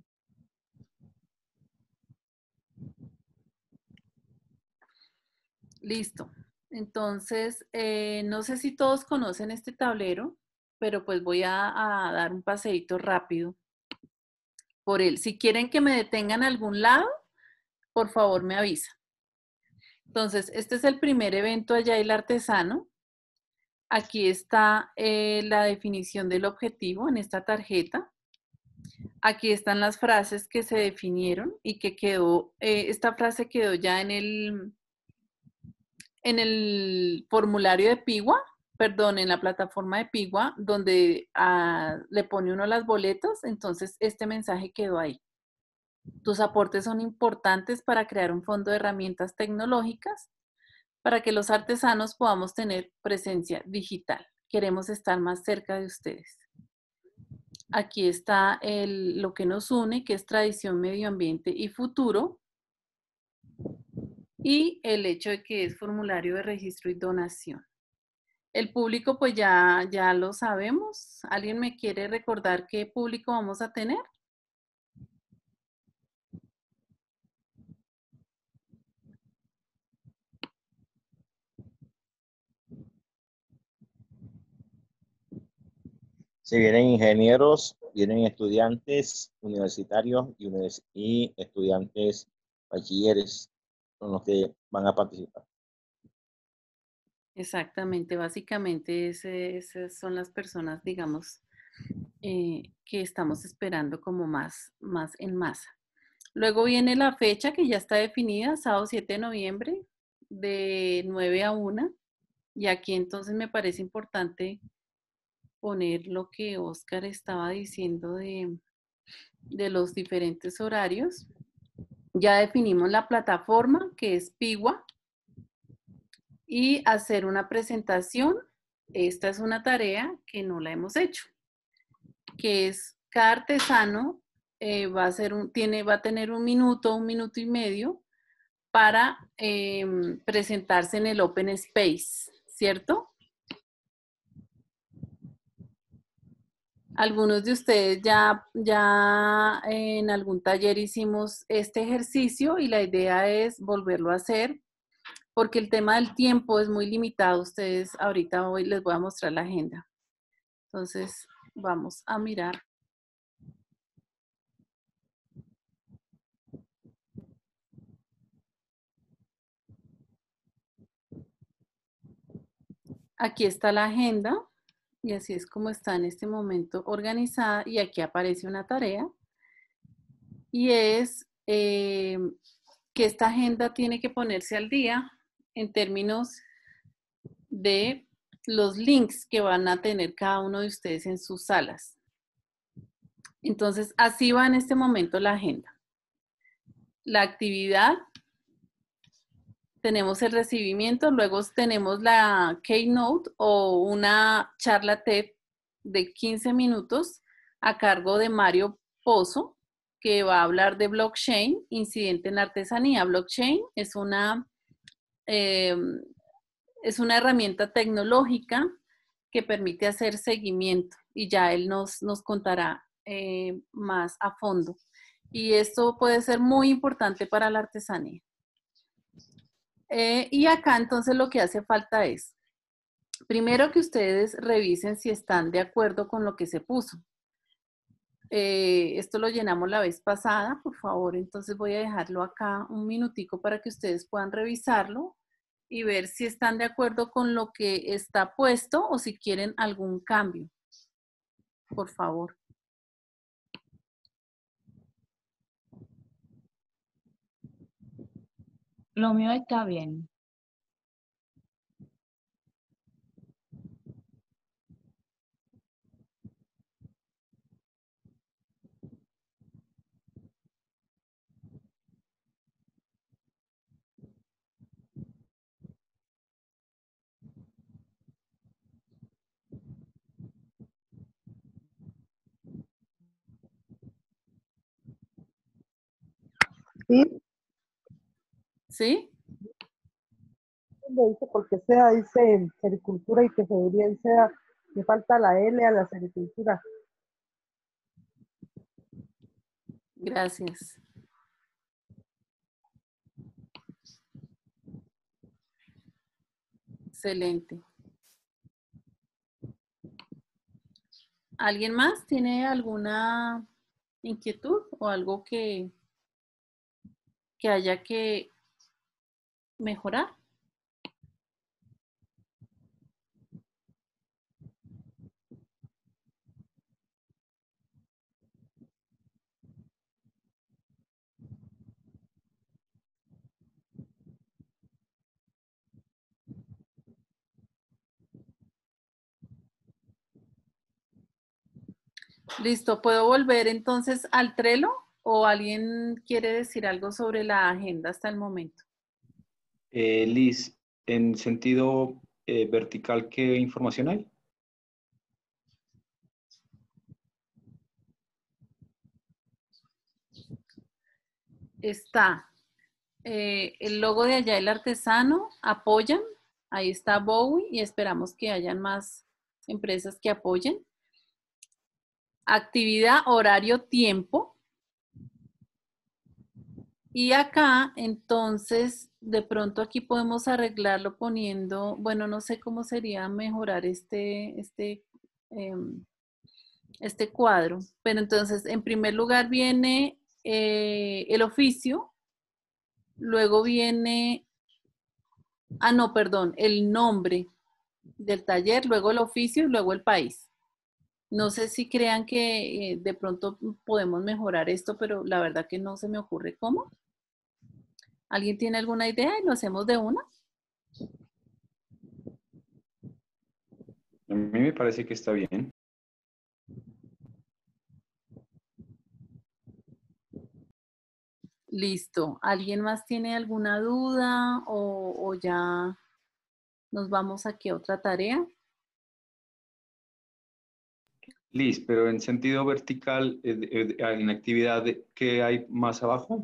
A: Listo. Entonces, eh, no sé si todos conocen este tablero, pero pues voy a, a dar un paseíto rápido por él. Si quieren que me detengan a algún lado, por favor me avisan. Entonces, este es el primer evento Agile Artesano. Aquí está eh, la definición del objetivo en esta tarjeta. Aquí están las frases que se definieron y que quedó, eh, esta frase quedó ya en el, en el formulario de Pigua, perdón, en la plataforma de Pigua, donde ah, le pone uno las boletas, entonces este mensaje quedó ahí. Tus aportes son importantes para crear un fondo de herramientas tecnológicas para que los artesanos podamos tener presencia digital. Queremos estar más cerca de ustedes. Aquí está el, lo que nos une, que es tradición, medio ambiente y futuro. Y el hecho de que es formulario de registro y donación. El público, pues ya, ya lo sabemos. ¿Alguien me quiere recordar qué público vamos a tener?
H: Si vienen ingenieros, vienen estudiantes universitarios y, univers y estudiantes bachilleres, son los que van a participar.
A: Exactamente, básicamente ese, esas son las personas, digamos, eh, que estamos esperando como más, más en masa. Luego viene la fecha que ya está definida, sábado siete de noviembre, de nueve a una. Y aquí entonces me parece importante poner lo que Oscar estaba diciendo de, de los diferentes horarios. Ya definimos la plataforma, que es Pigua, y hacer una presentación. Esta es una tarea que no la hemos hecho, que es cada artesano eh, va, a hacer un, tiene, va a tener un minuto, un minuto y medio para eh, presentarse en el Open Space, ¿cierto? Algunos de ustedes ya, ya en algún taller hicimos este ejercicio y la idea es volverlo a hacer porque el tema del tiempo es muy limitado. Ustedes ahorita hoy les voy a mostrar la agenda. Entonces, vamos a mirar. Aquí está la agenda. Y así es como está en este momento organizada. Y aquí aparece una tarea. Y es eh, que esta agenda tiene que ponerse al día en términos de los links que van a tener cada uno de ustedes en sus salas. Entonces, así va en este momento la agenda. La actividad tenemos el recibimiento, luego tenemos la keynote o una charla TED de quince minutos a cargo de Mario Pozo, que va a hablar de blockchain, incidente en artesanía. Blockchain es una, eh, es una herramienta tecnológica que permite hacer seguimiento y ya él nos, nos contará eh, más a fondo. Y esto puede ser muy importante para la artesanía. Eh, y acá entonces lo que hace falta es, primero que ustedes revisen si están de acuerdo con lo que se puso. Eh, esto lo llenamos la vez pasada, por favor, entonces voy a dejarlo acá un minutico para que ustedes puedan revisarlo y ver si están de acuerdo con lo que está puesto o si quieren algún cambio, por favor.
F: Lo mío está bien.
E: Sí,
A: ¿Sí?
E: le dice porque sea, dice sericultura y tejeduría, y sea, le falta la L a la sericultura.
A: Gracias. Excelente. ¿Alguien más tiene alguna inquietud o algo que, que haya que mejorar? Listo, ¿puedo volver entonces al Trello o alguien quiere decir algo sobre la agenda hasta el momento?
D: Eh, Liz, en sentido eh, vertical, ¿qué información hay?
A: Está eh, el logo de Allá el Artesano, apoyan, ahí está Bowie y esperamos que hayan más empresas que apoyen. Actividad, horario, tiempo. Y acá, entonces, de pronto aquí podemos arreglarlo poniendo, bueno, no sé cómo sería mejorar este, este, eh, este cuadro. Pero entonces, en primer lugar viene eh, el oficio, luego viene, ah, no, perdón, el nombre del taller, luego el oficio y luego el país. No sé si crean que eh, de pronto podemos mejorar esto, pero la verdad que no se me ocurre cómo. ¿Alguien tiene alguna idea y lo hacemos de una?
D: A mí me parece que está bien.
A: Listo. ¿Alguien más tiene alguna duda o, o ya nos vamos aquí a otra tarea?
D: Liz, pero en sentido vertical, eh, eh, en actividad, ¿qué hay más abajo?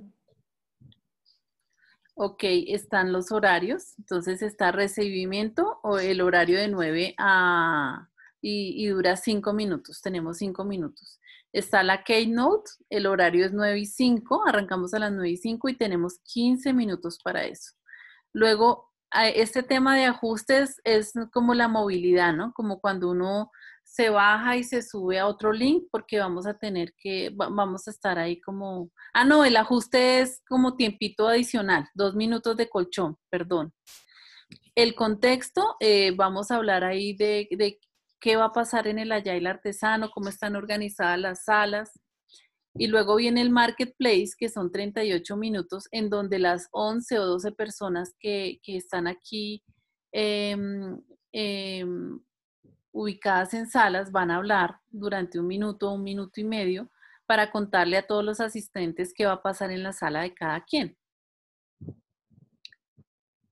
A: Ok, están los horarios. Entonces está recibimiento o el horario de nueve a... Y, y dura cinco minutos. Tenemos cinco minutos. Está la keynote. El horario es nueve y cinco. Arrancamos a las nueve y cinco y tenemos quince minutos para eso. Luego, este tema de ajustes es como la movilidad, ¿no? Como cuando uno se baja y se sube a otro link porque vamos a tener que, vamos a estar ahí como, ah, no, el ajuste es como tiempito adicional, dos minutos de colchón, perdón. El contexto, eh, vamos a hablar ahí de, de qué va a pasar en el Agile Artesano, cómo están organizadas las salas. Y luego viene el marketplace, que son treinta y ocho minutos, en donde las once o doce personas que, que están aquí eh, eh, ubicadas en salas van a hablar durante un minuto o un minuto y medio para contarle a todos los asistentes qué va a pasar en la sala de cada quien.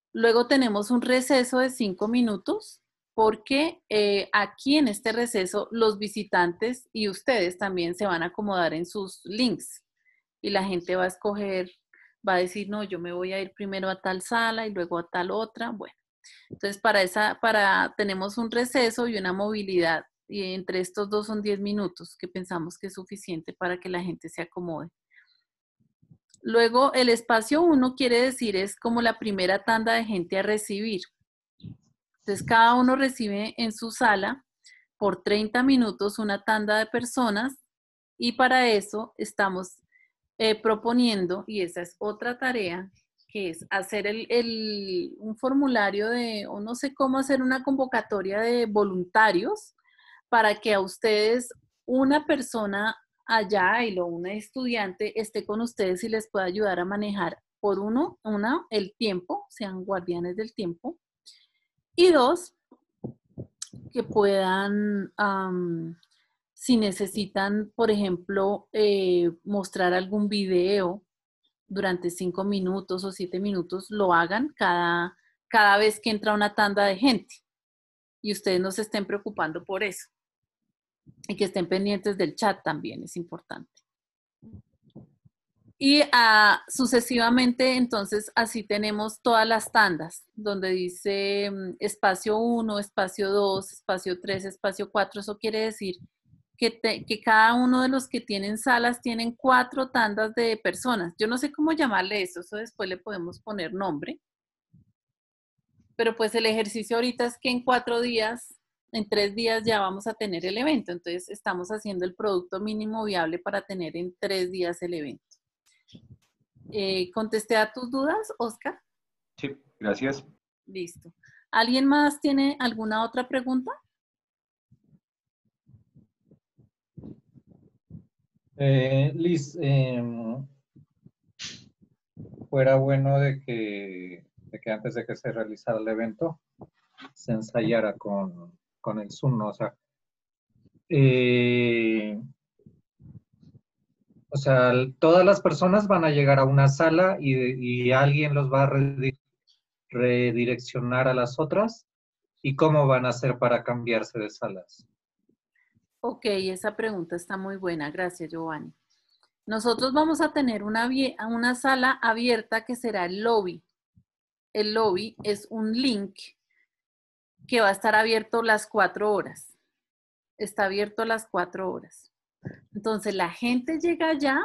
A: Luego tenemos un receso de cinco minutos porque eh, aquí en este receso los visitantes y ustedes también se van a acomodar en sus links y la gente va a escoger, va a decir, no, yo me voy a ir primero a tal sala y luego a tal otra. Bueno, entonces para esa, para, tenemos un receso y una movilidad y entre estos dos son diez minutos que pensamos que es suficiente para que la gente se acomode. Luego, el espacio uno quiere decir es como la primera tanda de gente a recibir. Entonces, cada uno recibe en su sala por treinta minutos una tanda de personas y para eso estamos eh, proponiendo, y esa es otra tarea, que es hacer el, el, un formulario de, o no sé cómo hacer una convocatoria de voluntarios para que a ustedes una persona allá y lo una estudiante esté con ustedes y les pueda ayudar a manejar, por uno, una, el tiempo, sean guardianes del tiempo, y dos, que puedan, um, si necesitan, por ejemplo, eh, mostrar algún video durante cinco minutos o siete minutos, lo hagan cada, cada vez que entra una tanda de gente y ustedes no se estén preocupando por eso. Y que estén pendientes del chat también, es importante. Y uh, sucesivamente, entonces, así tenemos todas las tandas, donde dice um, espacio uno, espacio dos, espacio tres, espacio cuatro. Eso quiere decir que, te, que cada uno de los que tienen salas tienen cuatro tandas de personas. Yo no sé cómo llamarle eso, eso después le podemos poner nombre. Pero pues el ejercicio ahorita es que en cuatro días... en tres días ya vamos a tener el evento. Entonces, estamos haciendo el producto mínimo viable para tener en tres días el evento. Eh, ¿Contesté a tus dudas, Oscar?
D: Sí, gracias.
A: Listo. ¿Alguien más tiene alguna otra pregunta?
J: Eh, Liz, eh, fuera bueno de que, de que antes de que se realizara el evento, se ensayara con... con el Zoom, ¿no? O sea, eh, o sea, todas las personas van a llegar a una sala y, y alguien los va a redireccionar a las otras. ¿Y cómo van a hacer para cambiarse de salas?
A: Ok, esa pregunta está muy buena. Gracias, Giovanni. Nosotros vamos a tener una, una sala abierta que será el lobby. El lobby es un link que va a estar abierto las cuatro horas. Está abierto las cuatro horas. Entonces, la gente llega allá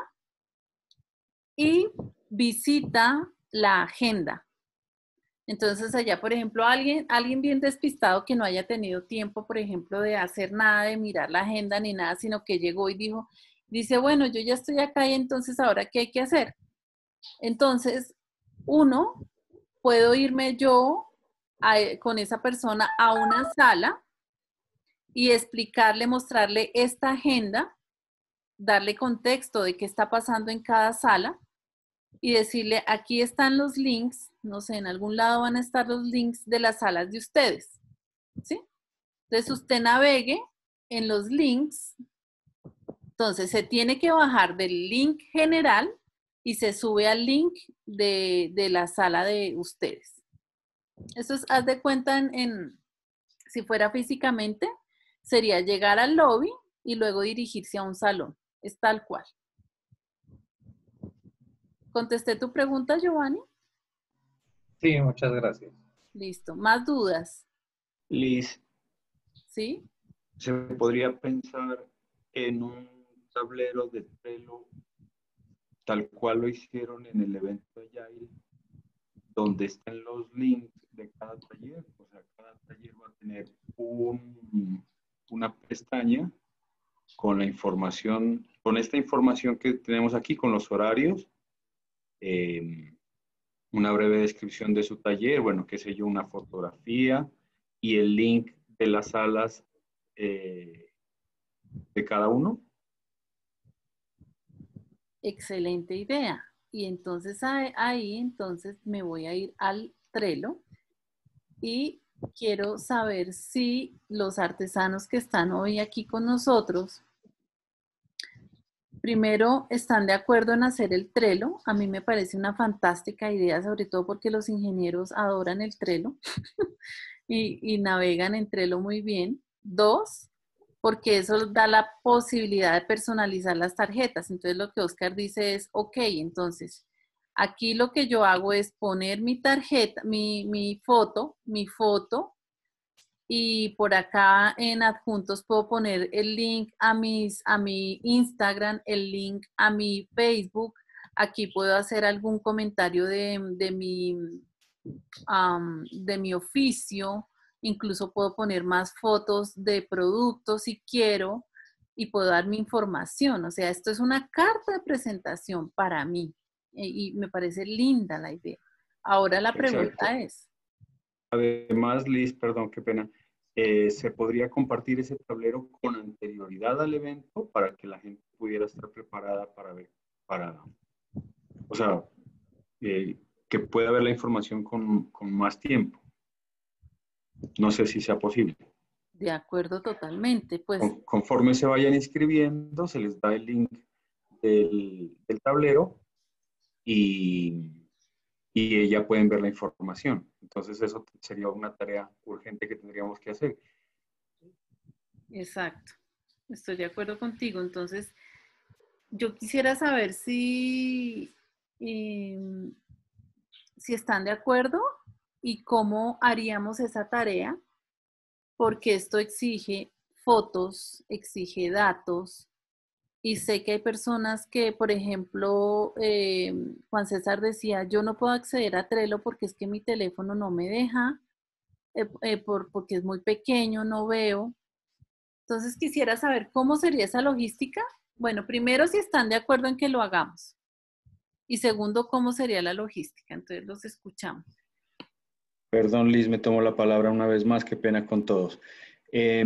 A: y visita la agenda. Entonces, allá, por ejemplo, alguien, alguien bien despistado que no haya tenido tiempo, por ejemplo, de hacer nada, de mirar la agenda ni nada, sino que llegó y dijo, dice, bueno, yo ya estoy acá y entonces, ¿ahora qué hay que hacer? Entonces, uno, puedo irme yo a, con esa persona a una sala y explicarle, mostrarle esta agenda, darle contexto de qué está pasando en cada sala y decirle, aquí están los links, no sé, en algún lado van a estar los links de las salas de ustedes, ¿sí? Entonces usted navegue en los links, entonces se tiene que bajar del link general y se sube al link de, de la sala de ustedes. Eso es, haz de cuenta, en, en, si fuera físicamente, sería llegar al lobby y luego dirigirse a un salón. Es tal cual. ¿Contesté tu pregunta, Giovanni?
J: Sí, muchas gracias.
A: Listo. ¿Más dudas?
D: Liz.
A: ¿Sí?
D: ¿Se podría pensar en un tablero de Trello tal cual lo hicieron en el evento de Agile, donde están los links de cada taller? O sea, cada taller va a tener un, una pestaña con la información, con esta información que tenemos aquí, con los horarios, eh, una breve descripción de su taller, bueno, qué sé yo, una fotografía y el link de las salas eh, de cada uno.
A: Excelente idea. Y entonces ahí, entonces me voy a ir al Trello y quiero saber si los artesanos que están hoy aquí con nosotros primero, ¿están de acuerdo en hacer el Trello? A mí me parece una fantástica idea, sobre todo porque los ingenieros adoran el Trello y, y navegan en Trello muy bien. Dos, porque eso da la posibilidad de personalizar las tarjetas. Entonces, lo que Oscar dice es, ok, entonces, aquí lo que yo hago es poner mi tarjeta, mi, mi foto, mi foto, y por acá en adjuntos puedo poner el link a, mis, a mi Instagram, el link a mi Facebook. Aquí puedo hacer algún comentario de, de, mi, um, de mi oficio. Incluso puedo poner más fotos de productos si quiero y puedo dar mi información. O sea, esto es una carta de presentación para mí y, y me parece linda la idea. Ahora la pregunta
D: Exacto.
A: es...
D: Además, Liz, perdón, qué pena, eh, se podría compartir ese tablero con anterioridad al evento para que la gente pudiera estar preparada para ver, para, o sea, eh, que pueda ver la información con, con más tiempo. No sé si sea posible.
A: De acuerdo, totalmente. Pues,
D: Con, conforme se vayan inscribiendo, se les da el link del, del tablero y, y ya pueden ver la información. Entonces, eso sería una tarea urgente que tendríamos que hacer.
A: exacto. Estoy de acuerdo contigo. Entonces, yo quisiera saber si, eh, si están de acuerdo y cómo haríamos esa tarea, porque esto exige fotos, exige datos, y sé que hay personas que, por ejemplo, eh, Juan César decía, yo no puedo acceder a Trello porque es que mi teléfono no me deja, eh, eh, por, porque es muy pequeño, no veo. Entonces quisiera saber cómo sería esa logística. Bueno, primero, si están de acuerdo en que lo hagamos. Y segundo, cómo sería la logística. Entonces los escuchamos.
D: Perdón, Liz, me tomo la palabra una vez más, qué pena con todos. Eh,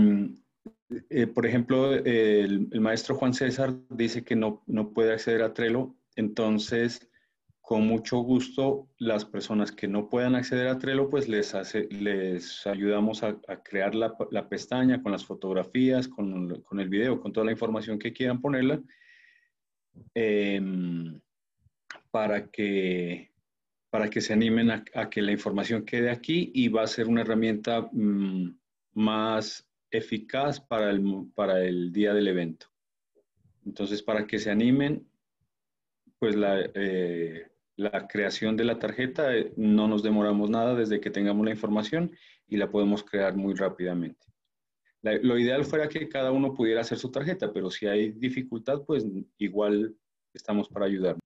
D: eh, por ejemplo, eh, el, el maestro Juan César dice que no, no puede acceder a Trello, entonces, con mucho gusto, las personas que no puedan acceder a Trello, pues les, hace, les ayudamos a, a crear la, la pestaña con las fotografías, con, con el video, con toda la información que quieran ponerla, eh, para que... para que se animen a, a que la información quede aquí y va a ser una herramienta mmm, más eficaz para el, para el día del evento. Entonces, para que se animen, pues la, eh, la creación de la tarjeta, eh, no nos demoramos nada desde que tengamos la información y la podemos crear muy rápidamente. La, lo ideal fuera que cada uno pudiera hacer su tarjeta, pero si hay dificultad, pues igual estamos para ayudar.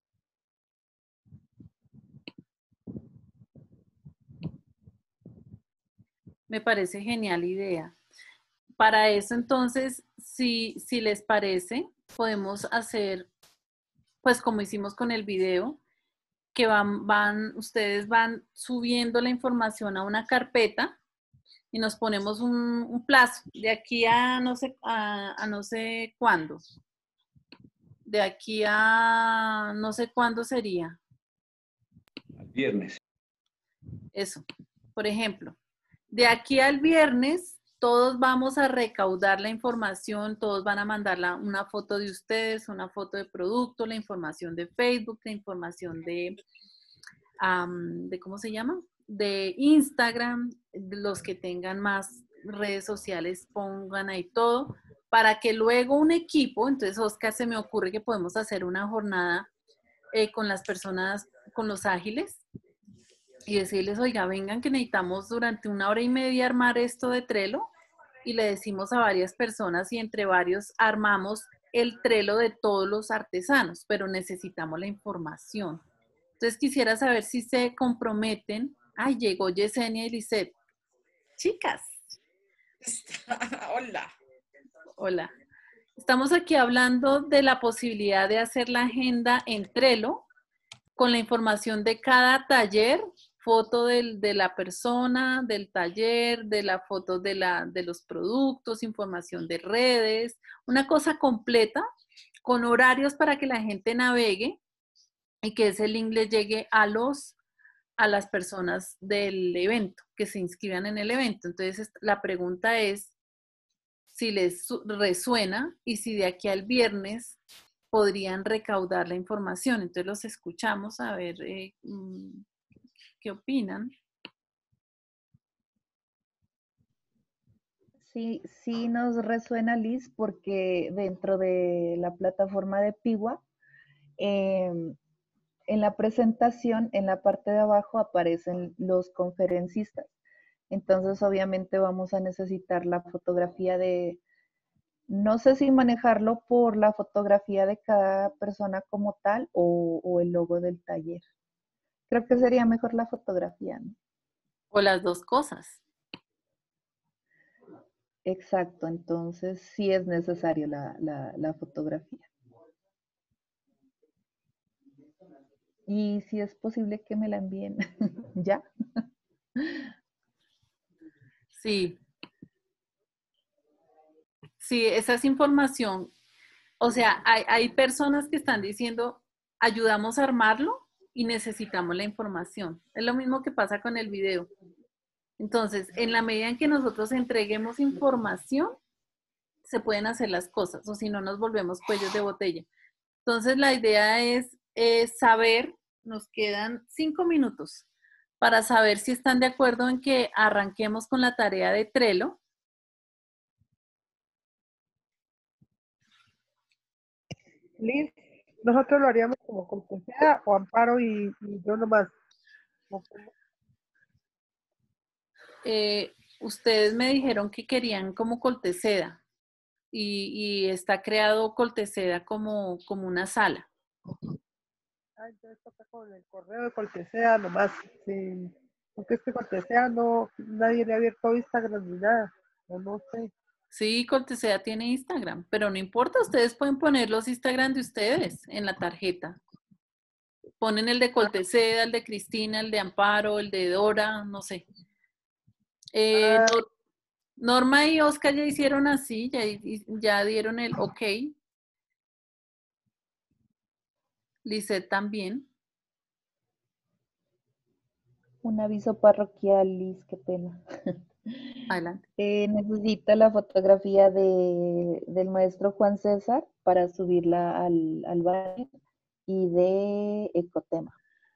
A: Me parece genial idea. Para eso, entonces, si, si les parece, podemos hacer, pues como hicimos con el video, que van, van, ustedes van subiendo la información a una carpeta y nos ponemos un, un plazo de aquí a no sé, a, a no sé cuándo. De aquí a no sé cuándo sería.
D: Al viernes.
A: Eso. Por ejemplo, de aquí al viernes, todos vamos a recaudar la información, todos van a mandar la, una foto de ustedes, una foto de producto, la información de Facebook, la información de, um, de ¿cómo se llama? De Instagram, los que tengan más redes sociales pongan ahí todo, para que luego un equipo, entonces Oscar, se me ocurre que podemos hacer una jornada eh, con las personas, con los ágiles, y decirles, oiga, vengan que necesitamos durante una hora y media armar esto de Trello, y le decimos a varias personas y entre varios armamos el Trello de todos los artesanos, pero necesitamos la información. Entonces quisiera saber si se comprometen. Ay, llegó Yesenia y Lisette. Chicas.
K: Hola.
A: Hola. Estamos aquí hablando de la posibilidad de hacer la agenda en Trello con la información de cada taller, foto del, de la persona, del taller, de la foto de, la, de los productos, información de redes, una cosa completa con horarios para que la gente navegue y que ese link le llegue a, los, a las personas del evento, que se inscriban en el evento. Entonces, la pregunta es si les resuena y si de aquí al viernes podrían recaudar la información. Entonces los escuchamos a ver eh, mm, qué opinan.
B: Sí, sí nos resuena, Liz, porque dentro de la plataforma de Piwa, em, en la presentación, en la parte de abajo aparecen los conferencistas. Entonces, obviamente vamos a necesitar la fotografía de, no sé si manejarlo por la fotografía de cada persona como tal o, o el logo del taller. Creo que sería mejor la fotografía, ¿no?
A: O las dos cosas.
B: Exacto, entonces sí es necesario la, la, la fotografía. Y si es posible que me la envíen ya.
A: Sí. Sí, esa es información. O sea, hay, hay personas que están diciendo, ayudamos a armarlo y necesitamos la información. Es lo mismo que pasa con el video. Entonces, en la medida en que nosotros entreguemos información, se pueden hacer las cosas, o si no nos volvemos cuellos de botella. Entonces, la idea es, es saber, nos quedan cinco minutos para saber si están de acuerdo en que arranquemos con la tarea de Trello.
E: Liz, nosotros lo haríamos como cortesía o Amparo y, y yo nomás. ¿O cómo?
A: Eh, ustedes me dijeron que querían como Colteseda y, y está creado Colteseda como, como una sala.
E: Ah, entonces toca con el correo de cortesía nomás. Sí. Porque es que cortesía no, nadie le ha abierto Instagram ni nada. O no sé.
A: Sí, Colteseda tiene Instagram, pero no importa, ustedes pueden poner los Instagram de ustedes en la tarjeta. Ponen el de Colteseda, el de Cristina, el de Amparo, el de Dora, no sé. Eh,
E: Ah,
A: Nor- Norma y Oscar ya hicieron así, ya, ya dieron el ok. Lisette también.
B: Un aviso parroquial, Liz, qué pena.
A: Adelante.
B: Eh, necesito la fotografía de, del maestro Juan César para subirla al, al banner y de Ecotema.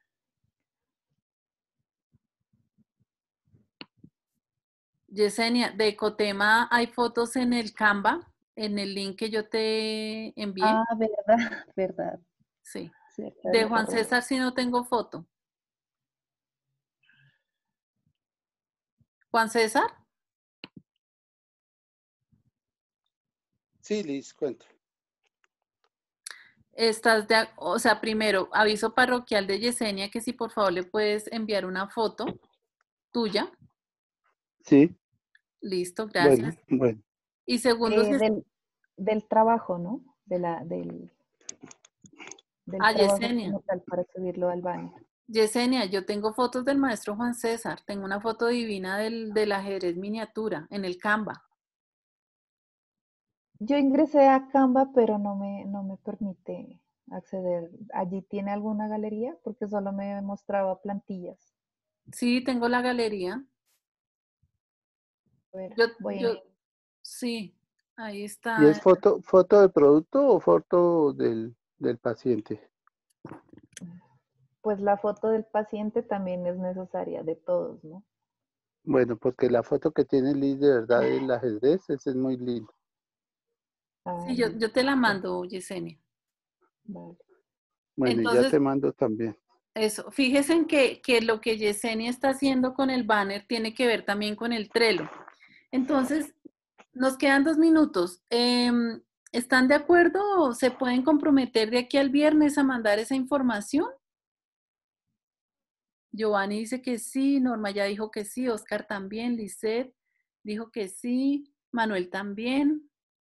A: Yesenia, de Ecotema hay fotos en el Canva, en el link que yo te envié.
B: Ah, verdad, verdad.
A: Sí.
B: Sí, acá
A: De
B: el
A: Juan
B: correo.
A: César sí no tengo foto. Juan César,
C: Sí, Liz, cuenta.
A: estás de, ac- o sea, primero, aviso parroquial de Yesenia que si por favor le puedes enviar una foto tuya.
C: Sí,
A: Listo,
C: bueno,
A: gracias.
C: bueno.
A: Y segundo,
B: Eh,
A: si es
B: del, del trabajo, ¿no? De la, del, del
A: a
B: trabajo
A: Yesenia.
B: como tal para subirlo al banner.
A: Yesenia, yo tengo fotos del maestro Juan César. Tengo una foto divina del, del ajedrez miniatura en el Canva.
B: Yo ingresé a Canva, pero no me, no me permite acceder. ¿Allí tiene alguna galería? Porque solo me mostraba plantillas.
A: Sí, tengo la galería.
B: A ver,
A: Yo,
B: voy
A: yo,
B: a...
A: sí, ahí
C: ¿Y es
A: está.
C: foto, foto de producto o foto del, del paciente?
B: Pues la foto del paciente también es necesaria, de todos, ¿no?
C: Bueno, porque la foto que tiene Liz de verdad del ajedrez, ese es muy lindo.
B: Ah,
A: Sí, yo, yo
B: listo.
A: te la
B: Bueno,
A: mando, Yesenia.
B: vale.
C: Bueno, y ya
A: Entonces,
C: te mando también.
A: eso, fíjense en que, que lo que Yesenia está haciendo con el banner tiene que ver también con el Trello. Entonces, nos quedan dos minutos. Em, ¿están de acuerdo? ¿Se pueden comprometer de aquí al viernes a mandar esa información? Giovanni dice que sí, Norma ya dijo que sí, Oscar también, Lisette dijo que sí, Manuel también,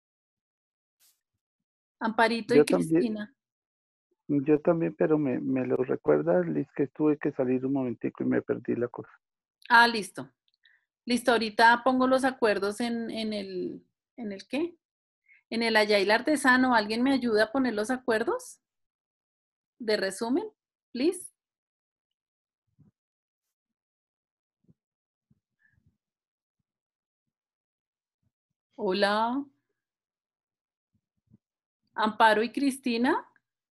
A: Amparito y
C: Yo también,
A: Cristina.
C: yo también, pero me, me lo recuerdas, Liz, que tuve que salir un momentico y me perdí la cosa.
A: Ah, listo. Listo, ahorita pongo los acuerdos en, en el, ¿en el qué? En el Ayail Artesano. ¿Alguien me ayuda a poner los acuerdos de resumen, please? Hola. Amparo y Cristina.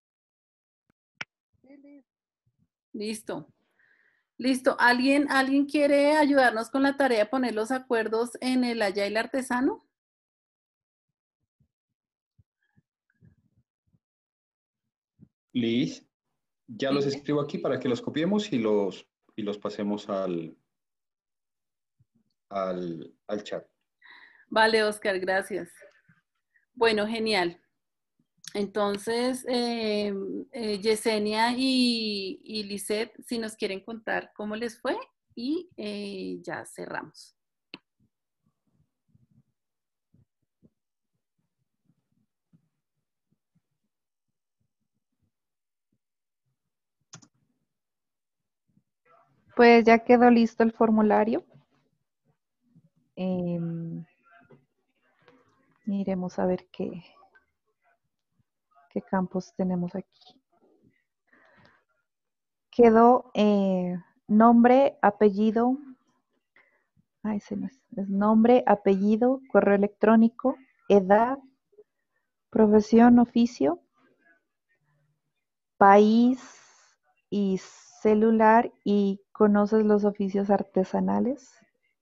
E: Sí, Liz.
A: Listo. Listo. ¿Alguien, ¿Alguien quiere ayudarnos con la tarea de poner los acuerdos en el Agile Artesano?
D: Liz, ya los escribo aquí para que los copiemos y los, y los pasemos al, al, al chat.
A: Vale, Oscar, gracias. Bueno, genial. Entonces, eh, eh, Yesenia y, y Lisette, si nos quieren contar cómo les fue y eh, ya cerramos.
B: Pues ya quedó listo el formulario. Em, miremos a ver qué, qué campos tenemos aquí. Quedó eh, nombre, apellido, ay, ese no es, es nombre, apellido, correo electrónico, edad, profesión, oficio, país y celular, y conoces los oficios artesanales.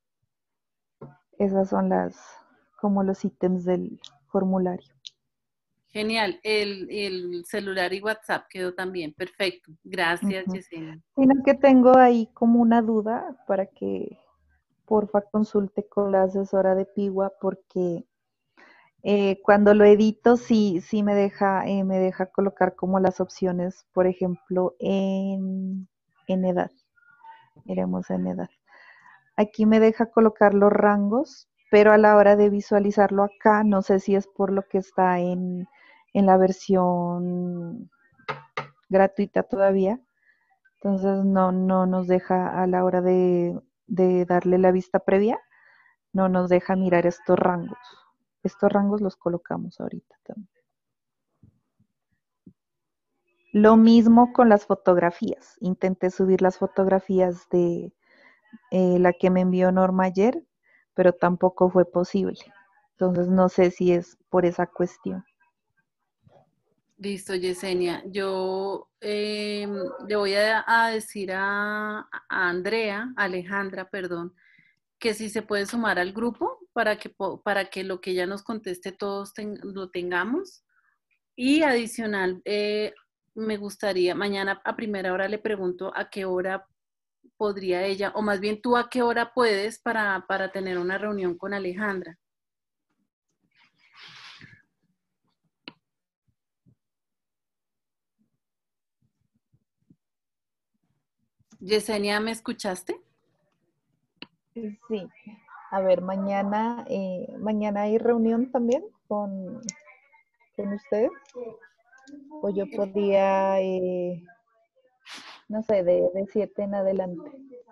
B: Esas son las, como los ítems del formulario.
A: Genial. El, el celular y WhatsApp quedó también. Perfecto. Gracias,
B: Ujú.
A: Yesenia.
B: Sino que tengo ahí como una duda para que porfa consulte con la asesora de Piwa, porque eh, cuando lo edito sí, sí me deja, eh, me deja colocar como las opciones, por ejemplo, en, en edad. Miremos en edad. Aquí me deja colocar los rangos, pero a la hora de visualizarlo acá, no sé si es por lo que está en, en la versión gratuita todavía. Entonces no, no nos deja a la hora de, de darle la vista previa, no nos deja mirar estos rangos. Estos rangos los colocamos ahorita también. Lo mismo con las fotografías. Intenté subir las fotografías de eh, la que me envió Norma ayer, pero tampoco fue posible. Entonces no sé si es por esa cuestión.
A: Listo, Yesenia. Yo eh, le voy a, a decir a, a Andrea, a Alejandra, perdón, que si se puede sumar al grupo para que, po- para que lo que ella nos conteste todos ten- lo tengamos. Y adicional, eh, me gustaría, mañana a primera hora le pregunto a qué hora podría ella, o más bien tú a qué hora puedes para, para tener una reunión con Alejandra. Yesenia, ¿me escuchaste?
B: Sí. A ver, mañana, eh, mañana hay reunión también con, con ustedes. O yo podría, eh, no sé, de, de siete en adelante.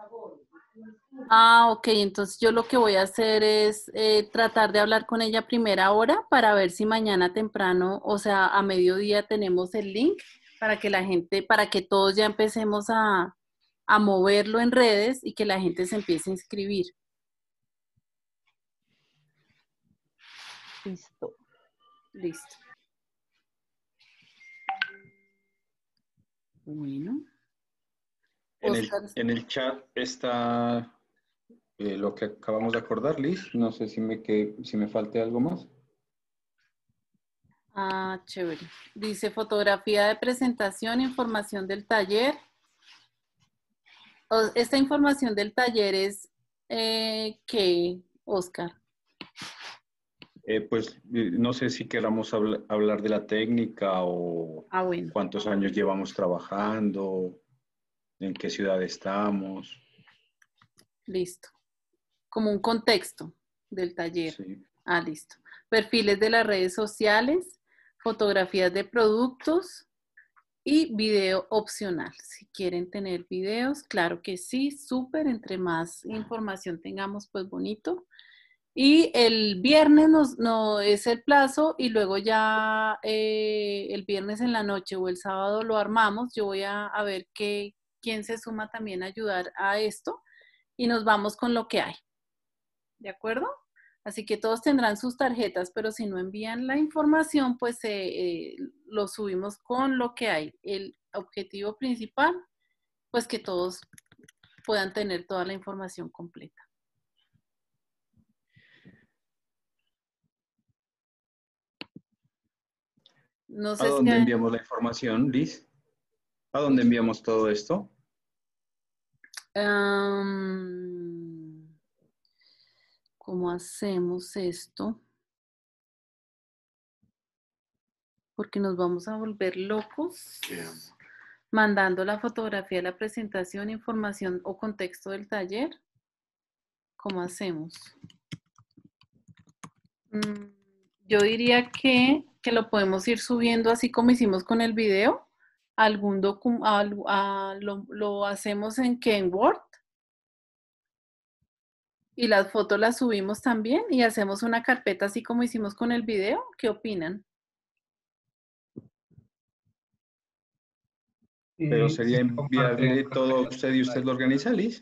A: Ah, ok, entonces yo lo que voy a hacer es eh, tratar de hablar con ella a primera hora para ver si mañana temprano, o sea, a mediodía tenemos el link para que la gente, para que todos ya empecemos a, a moverlo en redes y que la gente se empiece a inscribir.
B: Listo.
A: Listo. Bueno.
D: En el,
A: Oscar.
D: en el chat está eh, lo que acabamos de acordar, Liz. No sé si me, que, si me falte algo más.
A: Ah, chévere. Dice fotografía de presentación, información del taller. O- Esta información del taller es eh, ¿qué, Oscar?
D: Eh, pues eh, no sé si queramos habl- hablar de la técnica o
A: Ah, bueno.
D: cuántos años llevamos trabajando, en qué ciudad estamos.
A: Listo. Como un contexto del taller.
D: Sí.
A: Ah, listo. Perfiles de las redes sociales, fotografías de productos y video opcional. Si quieren tener videos, claro que sí, súper. Entre más información tengamos, pues bonito. Y el viernes nos, no es el plazo y luego ya eh, el viernes en la noche o el sábado lo armamos. Yo voy a, a ver qué, quién se suma también a ayudar a esto y nos vamos con lo que hay. ¿De acuerdo? Así que todos tendrán sus tarjetas, pero si no envían la información, pues eh, eh, lo subimos con lo que hay. El objetivo principal, pues que todos puedan tener toda la información completa. No
D: ¿A
A: sé si
D: dónde
A: hay-
D: enviamos la información, Liz? ¿A dónde enviamos todo esto?
A: Am, ¿cómo hacemos esto? Porque nos vamos a volver locos. Mandando la fotografía de la presentación, información o contexto del taller. ¿Cómo hacemos? Mm, yo diría que, que lo podemos ir subiendo así como hicimos con el video. Algún docu al- a- lo, lo hacemos en que en Word. Y las fotos las subimos también y hacemos una carpeta así como hicimos con el video. ¿Qué opinan?
D: Pero
J: Y
D: sería
J: se comparte
D: enviarle
J: con
D: todo a
J: el
D: usted y usted lo organiza, Liz.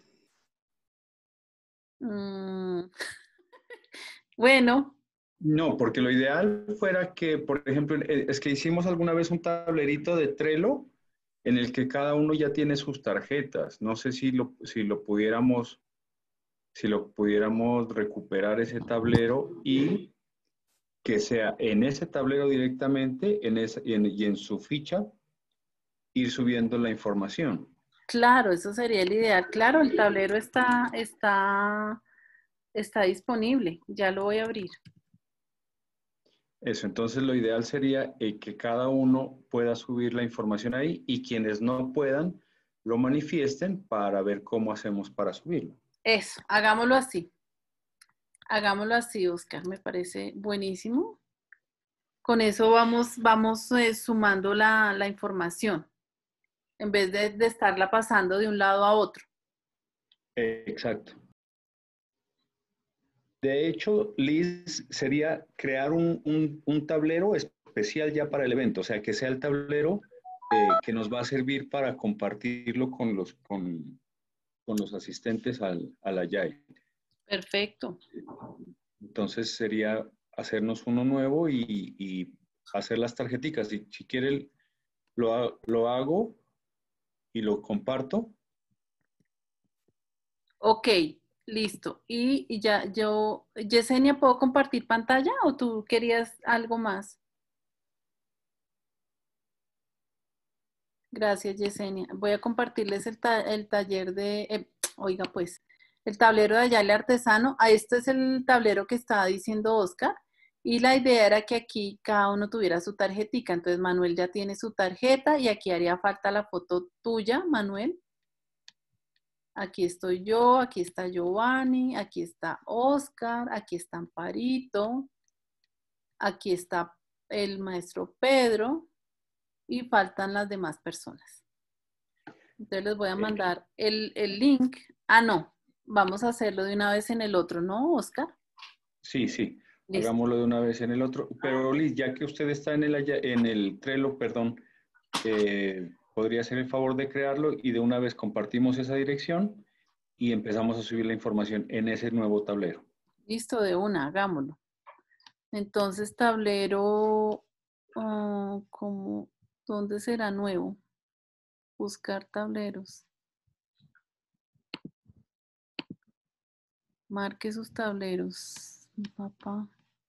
A: Mm, bueno,
D: No, porque lo ideal fuera que, por ejemplo, eh, es que hicimos alguna vez un tablerito de Trello en el que cada uno ya tiene sus tarjetas. No sé si lo, si lo pudiéramos, si lo pudiéramos recuperar ese tablero y que sea en ese tablero directamente en esa, y, en, y en su ficha ir subiendo la información.
A: claro, eso sería el ideal. Claro, el tablero está, está, está disponible. Ya lo voy a abrir.
D: Eso, entonces lo ideal sería eh, que cada uno pueda subir la información ahí y quienes no puedan lo manifiesten para ver cómo hacemos para subirlo.
A: Eso, hagámoslo así. Hagámoslo así, Oscar. Me parece buenísimo. Con eso vamos, vamos eh, sumando la, la información en vez de, de estarla pasando de un lado a otro.
D: Eh, exacto. De hecho, Liz, sería crear un, un, un tablero especial ya para el evento, o sea, que sea el tablero eh, que nos va a servir para compartirlo con los, con, con los asistentes al, a la Y A I.
A: Perfecto.
D: Entonces sería hacernos uno nuevo y, y hacer las tarjeticas. Si, si quiere, lo, ha- lo hago y lo comparto.
A: Ok, listo. Y, y ya yo, Yesenia, ¿puedo compartir pantalla o tú querías algo más? Gracias, Yesenia. Voy a compartirles el, ta- el taller de, eh, oiga, pues, el tablero de Ayala Artesano. Ah, este es el tablero que estaba diciendo Oscar. Y la idea era que aquí cada uno tuviera su tarjetica. Entonces, Manuel ya tiene su tarjeta y aquí haría falta la foto tuya, Manuel. Aquí estoy yo, aquí está Giovanni, aquí está Oscar, aquí está Amparito, aquí está el maestro Pedro y faltan las demás personas. Entonces les voy a mandar el, el link. Ah, no, vamos a hacerlo de una vez en el otro, ¿no, Oscar?
D: Sí, sí,
A: Listo.
D: hagámoslo de una vez en el otro. Pero Liz, ya que usted está en el, Aya- en el Trello, perdón, eh, podría hacer el favor de crearlo y de una vez compartimos esa dirección y empezamos a subir la información en ese nuevo tablero.
A: Listo, de una, hagámoslo. Entonces, tablero, ah, ¿cómo? ¿Dónde será nuevo? Buscar tableros. Marque sus tableros. Mi papá.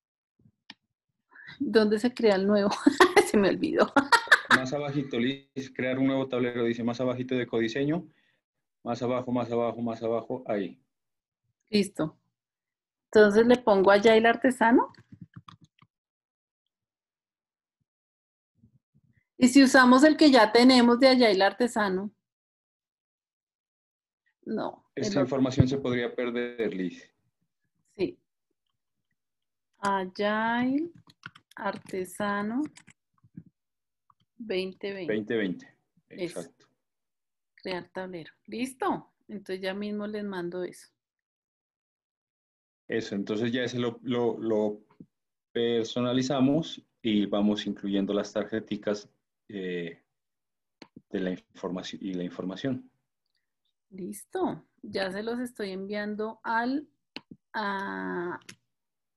A: ¿Dónde se crea el nuevo? Se me olvidó.
D: Más abajito, Liz, crear un nuevo tablero, dice más abajito de codiseño, más abajo, más abajo, más abajo, ahí.
A: Listo. Entonces le pongo allá el artesano. Y si usamos el que ya tenemos de allá el artesano. No. el
D: Esta
A: otro.
D: información se podría perder, Liz.
A: Sí. Agile Artesano veinte veinte.
D: veinte veinte.
A: Eso.
D: Exacto.
A: Crear tablero. ¿Listo? Entonces ya mismo les mando eso.
D: Eso, entonces ya ese lo, lo, lo personalizamos y vamos incluyendo las tarjeticas eh, de la información y la información.
A: Listo. Ya se los estoy enviando al, a,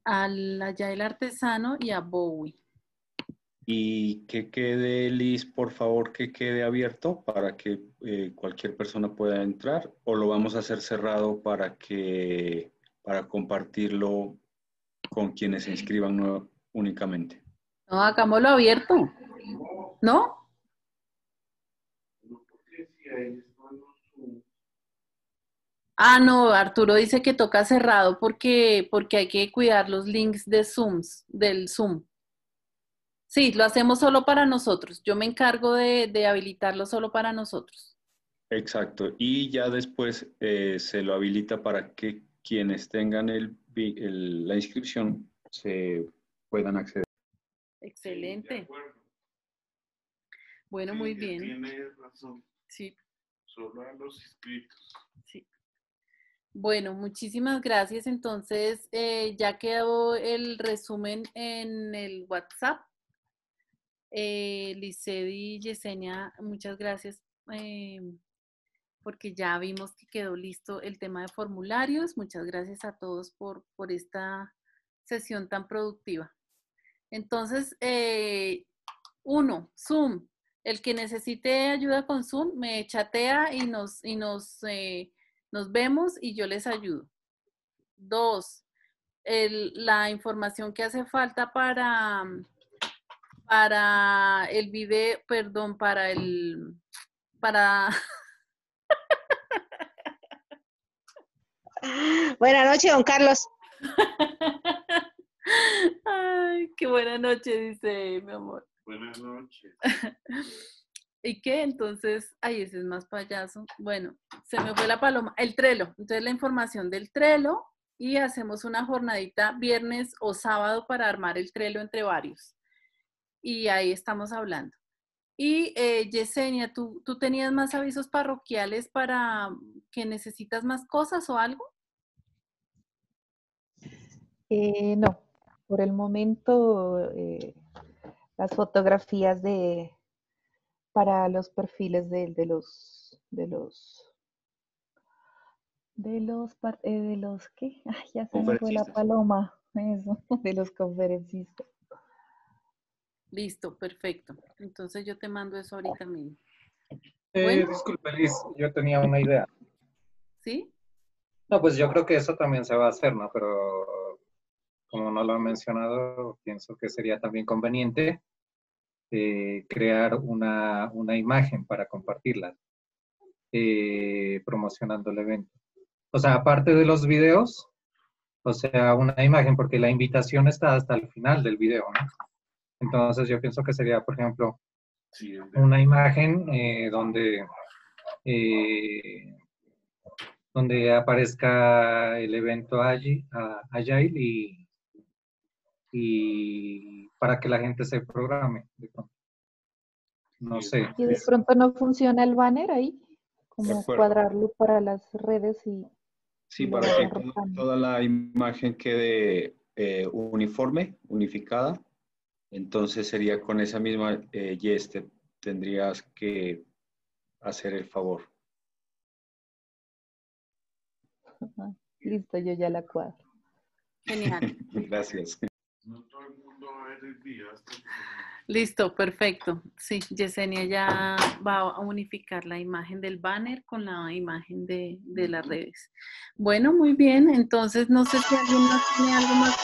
A: a la Yael Artesano y a Bowie.
D: Y que quede, Liz, por favor, que quede abierto para que eh, cualquier persona pueda entrar, o lo vamos a hacer cerrado para que para compartirlo con quienes se inscriban no, únicamente.
A: No, hagámoslo abierto, ¿no? Ah, no, Arturo dice que toca cerrado porque, porque hay que cuidar los links de Zooms, del Zoom. Sí, lo hacemos solo para nosotros. Yo me encargo de, de habilitarlo solo para nosotros.
D: Exacto. Y ya después eh, se lo habilita para que quienes tengan el, el, la inscripción se puedan acceder.
A: Excelente. Bueno, sí, muy bien.
K: Tienes razón.
A: Sí.
K: Solo a los inscritos.
A: Sí. Bueno, muchísimas gracias. Entonces, eh, ya quedó el resumen en el WhatsApp. Eh, Licedi y Yesenia, muchas gracias eh, porque ya vimos que quedó listo el tema de formularios. Muchas gracias a todos por, por esta sesión tan productiva. Entonces, eh, uno, Zoom. El que necesite ayuda con Zoom me chatea y nos, y nos, eh, nos vemos y yo les ayudo. Dos, el, la información que hace falta para... para el video, perdón, para el, para...
L: Buenas noches, don Carlos.
A: Ay, qué buena noche, dice mi amor.
K: Buenas noches.
A: ¿Y qué? Entonces, ay, ese es más payaso. Bueno, se me fue la paloma. El Trello. Entonces, la información del Trello y hacemos una jornadita viernes o sábado para armar el Trello entre varios. Y ahí estamos hablando. Y eh, Yesenia, ¿tú, ¿tú tenías más avisos parroquiales para que necesitas más cosas o algo?
B: Eh, no, por el momento eh, las fotografías de para los perfiles de, de los de los de los eh, de los ¿qué? Ay, ya se me fue la paloma, eso, de los conferencistas.
A: Listo, perfecto. Entonces yo te mando eso ahorita mismo.
J: Eh,
A: Bueno.
J: Disculpe, Liz, yo tenía una idea.
A: ¿Sí?
J: No, pues yo creo que eso también se va a hacer, ¿no? Pero como no lo han mencionado, pienso que sería también conveniente eh, crear una, una imagen para compartirla, eh, promocionando el evento. O sea, aparte de los videos, o sea, una imagen, porque la invitación está hasta el final del video, ¿no? Entonces yo pienso que sería, por ejemplo, sí, una imagen eh, donde, eh, donde aparezca el evento allí, a, Agile y, y para que la gente se programe. De pronto. No sé.
B: Y de pronto no funciona el banner ahí, como cuadrarlo para las redes y...
D: Sí, para que toda, toda la imagen quede eh, uniforme, unificada. Entonces sería con esa misma eh, yes, te tendrías que hacer el favor.
B: Listo, yo ya la cuadro.
A: Genial.
D: Gracias.
K: No todo el mundo va a ver el video hasta que...
A: Listo, perfecto. Sí, Yesenia ya va a unificar la imagen del banner con la imagen de, de las redes. Bueno, muy bien. Entonces, no sé si alguien más tiene algo más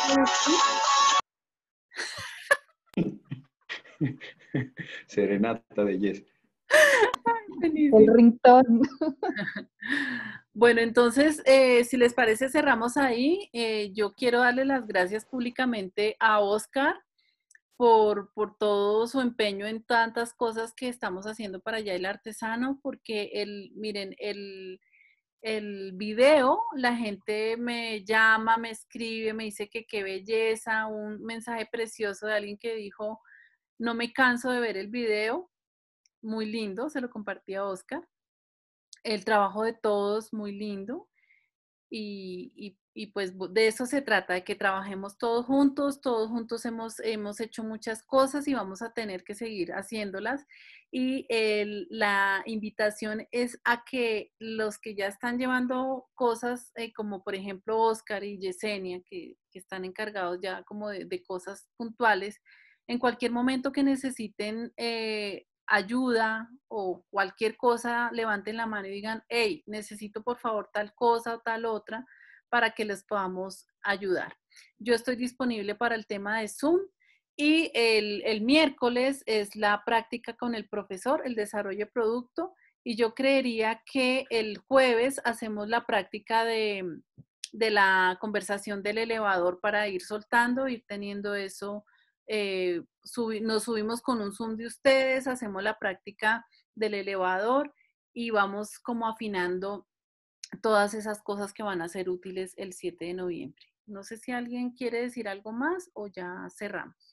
A: que decir.
D: Serenata de Yes.
B: El ringtone.
A: Bueno, entonces, eh, si les parece, cerramos ahí. Eh, yo quiero darle las gracias públicamente a Oscar por, por todo su empeño en tantas cosas que estamos haciendo para Yael Artesano, porque el, miren, el, el video, la gente me llama, me escribe, me dice que qué belleza, un mensaje precioso de alguien que dijo, no me canso de ver el video, muy lindo, se lo compartí a Oscar. El trabajo de todos, muy lindo. Y, y, y pues de eso se trata, de que trabajemos todos juntos, todos juntos hemos, hemos hecho muchas cosas y vamos a tener que seguir haciéndolas. Y el, la invitación es a que los que ya están llevando cosas, eh, como por ejemplo Oscar y Yesenia, que que están encargados ya como de, de cosas puntuales, en cualquier momento que necesiten eh, ayuda o cualquier cosa, levanten la mano y digan, hey, necesito por favor tal cosa o tal otra para que les podamos ayudar. Yo estoy disponible para el tema de Zoom y el, el miércoles es la práctica con el profesor, el desarrollo de producto, y yo creería que el jueves hacemos la práctica de, de la conversación del elevador para ir soltando, ir teniendo eso. Eh, subi, nos subimos con un Zoom de ustedes, hacemos la práctica del elevador y vamos como afinando todas esas cosas que van a ser útiles el siete de noviembre. No sé si alguien quiere decir algo más o ya cerramos.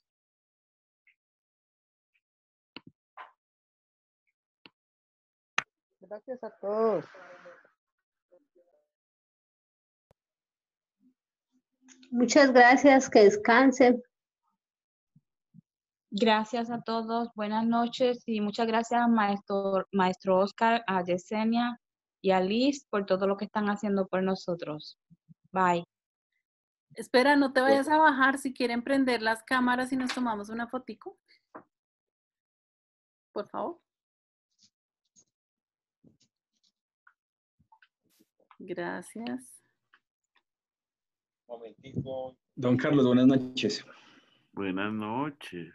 E: Gracias a todos.
L: Muchas gracias, que descansen.
F: Gracias a todos, buenas noches y muchas gracias maestro, maestro Oscar, a Yesenia y a Liz por todo lo que están haciendo por nosotros. Bye.
A: Espera, no te vayas a bajar. Si quieren prender las cámaras y nos tomamos una fotico. Por favor. Gracias.
H: Un momentico.
D: Don Carlos, buenas noches.
K: Buenas noches.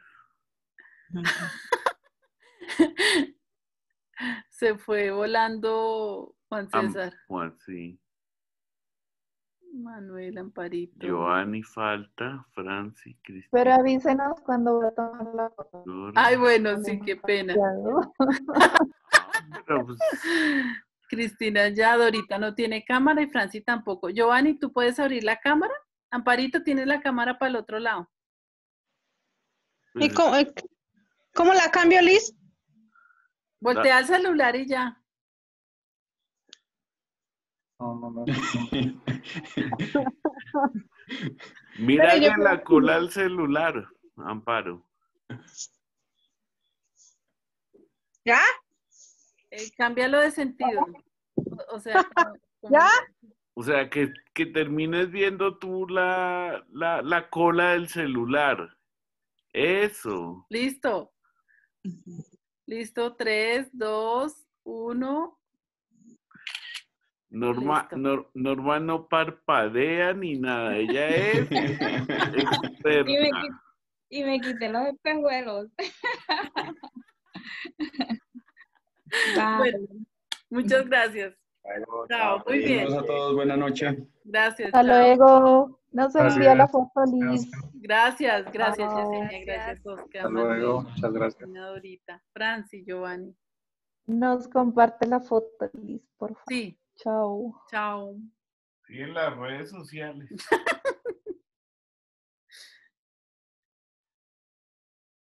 A: Se fue volando Juan César.
K: Am, Juan, sí.
A: Manuel, Amparito.
K: Giovanni falta, Franci, Cristina.
B: Pero avísenos cuando va a tomar la foto.
A: Ay, bueno, sí, qué pena.
K: Pero, pues,
A: Cristina ya, Dorita no tiene cámara y Franci tampoco. Giovanni, ¿tú puedes abrir la cámara? Amparito, tienes la cámara para el otro lado.
L: ¿Y cómo, cómo la cambio, Liz?
A: Voltea el celular y ya.
J: No, no, no.
K: mírale
L: yo-
K: la cola al celular, Amparo.
L: ¿Ya?
A: Eh, cámbialo de sentido. O, o sea, como- como-
L: ¿Ya?
K: O sea, que, que termines viendo tú la, la, la cola del celular. Eso.
A: Listo. Listo, tres, dos, uno.
K: Norma,
A: Listo.
K: Nor- Norma no parpadea ni nada. Ella es
F: Y me,
K: experta.
F: qui- y me quité los espejuelos. Bye.
A: Bueno, muchas gracias.
D: Bueno,
A: Chao, muy bien.
D: Saludos a todos, buenas noches.
A: Gracias.
B: Hasta
A: chao.
B: luego. Nos
J: Gracias.
B: envía la foto, Liz.
A: Gracias, gracias,
B: Chao.
A: Yesenia. Gracias, Oscar.
J: Hasta luego.
A: Manuel,
J: Muchas gracias.
A: Cristina, Dorita, Franci, Giovanni.
B: Nos comparte la foto, Liz, por favor.
A: Sí,
B: Chao.
A: chao.
K: Sí, en las redes sociales.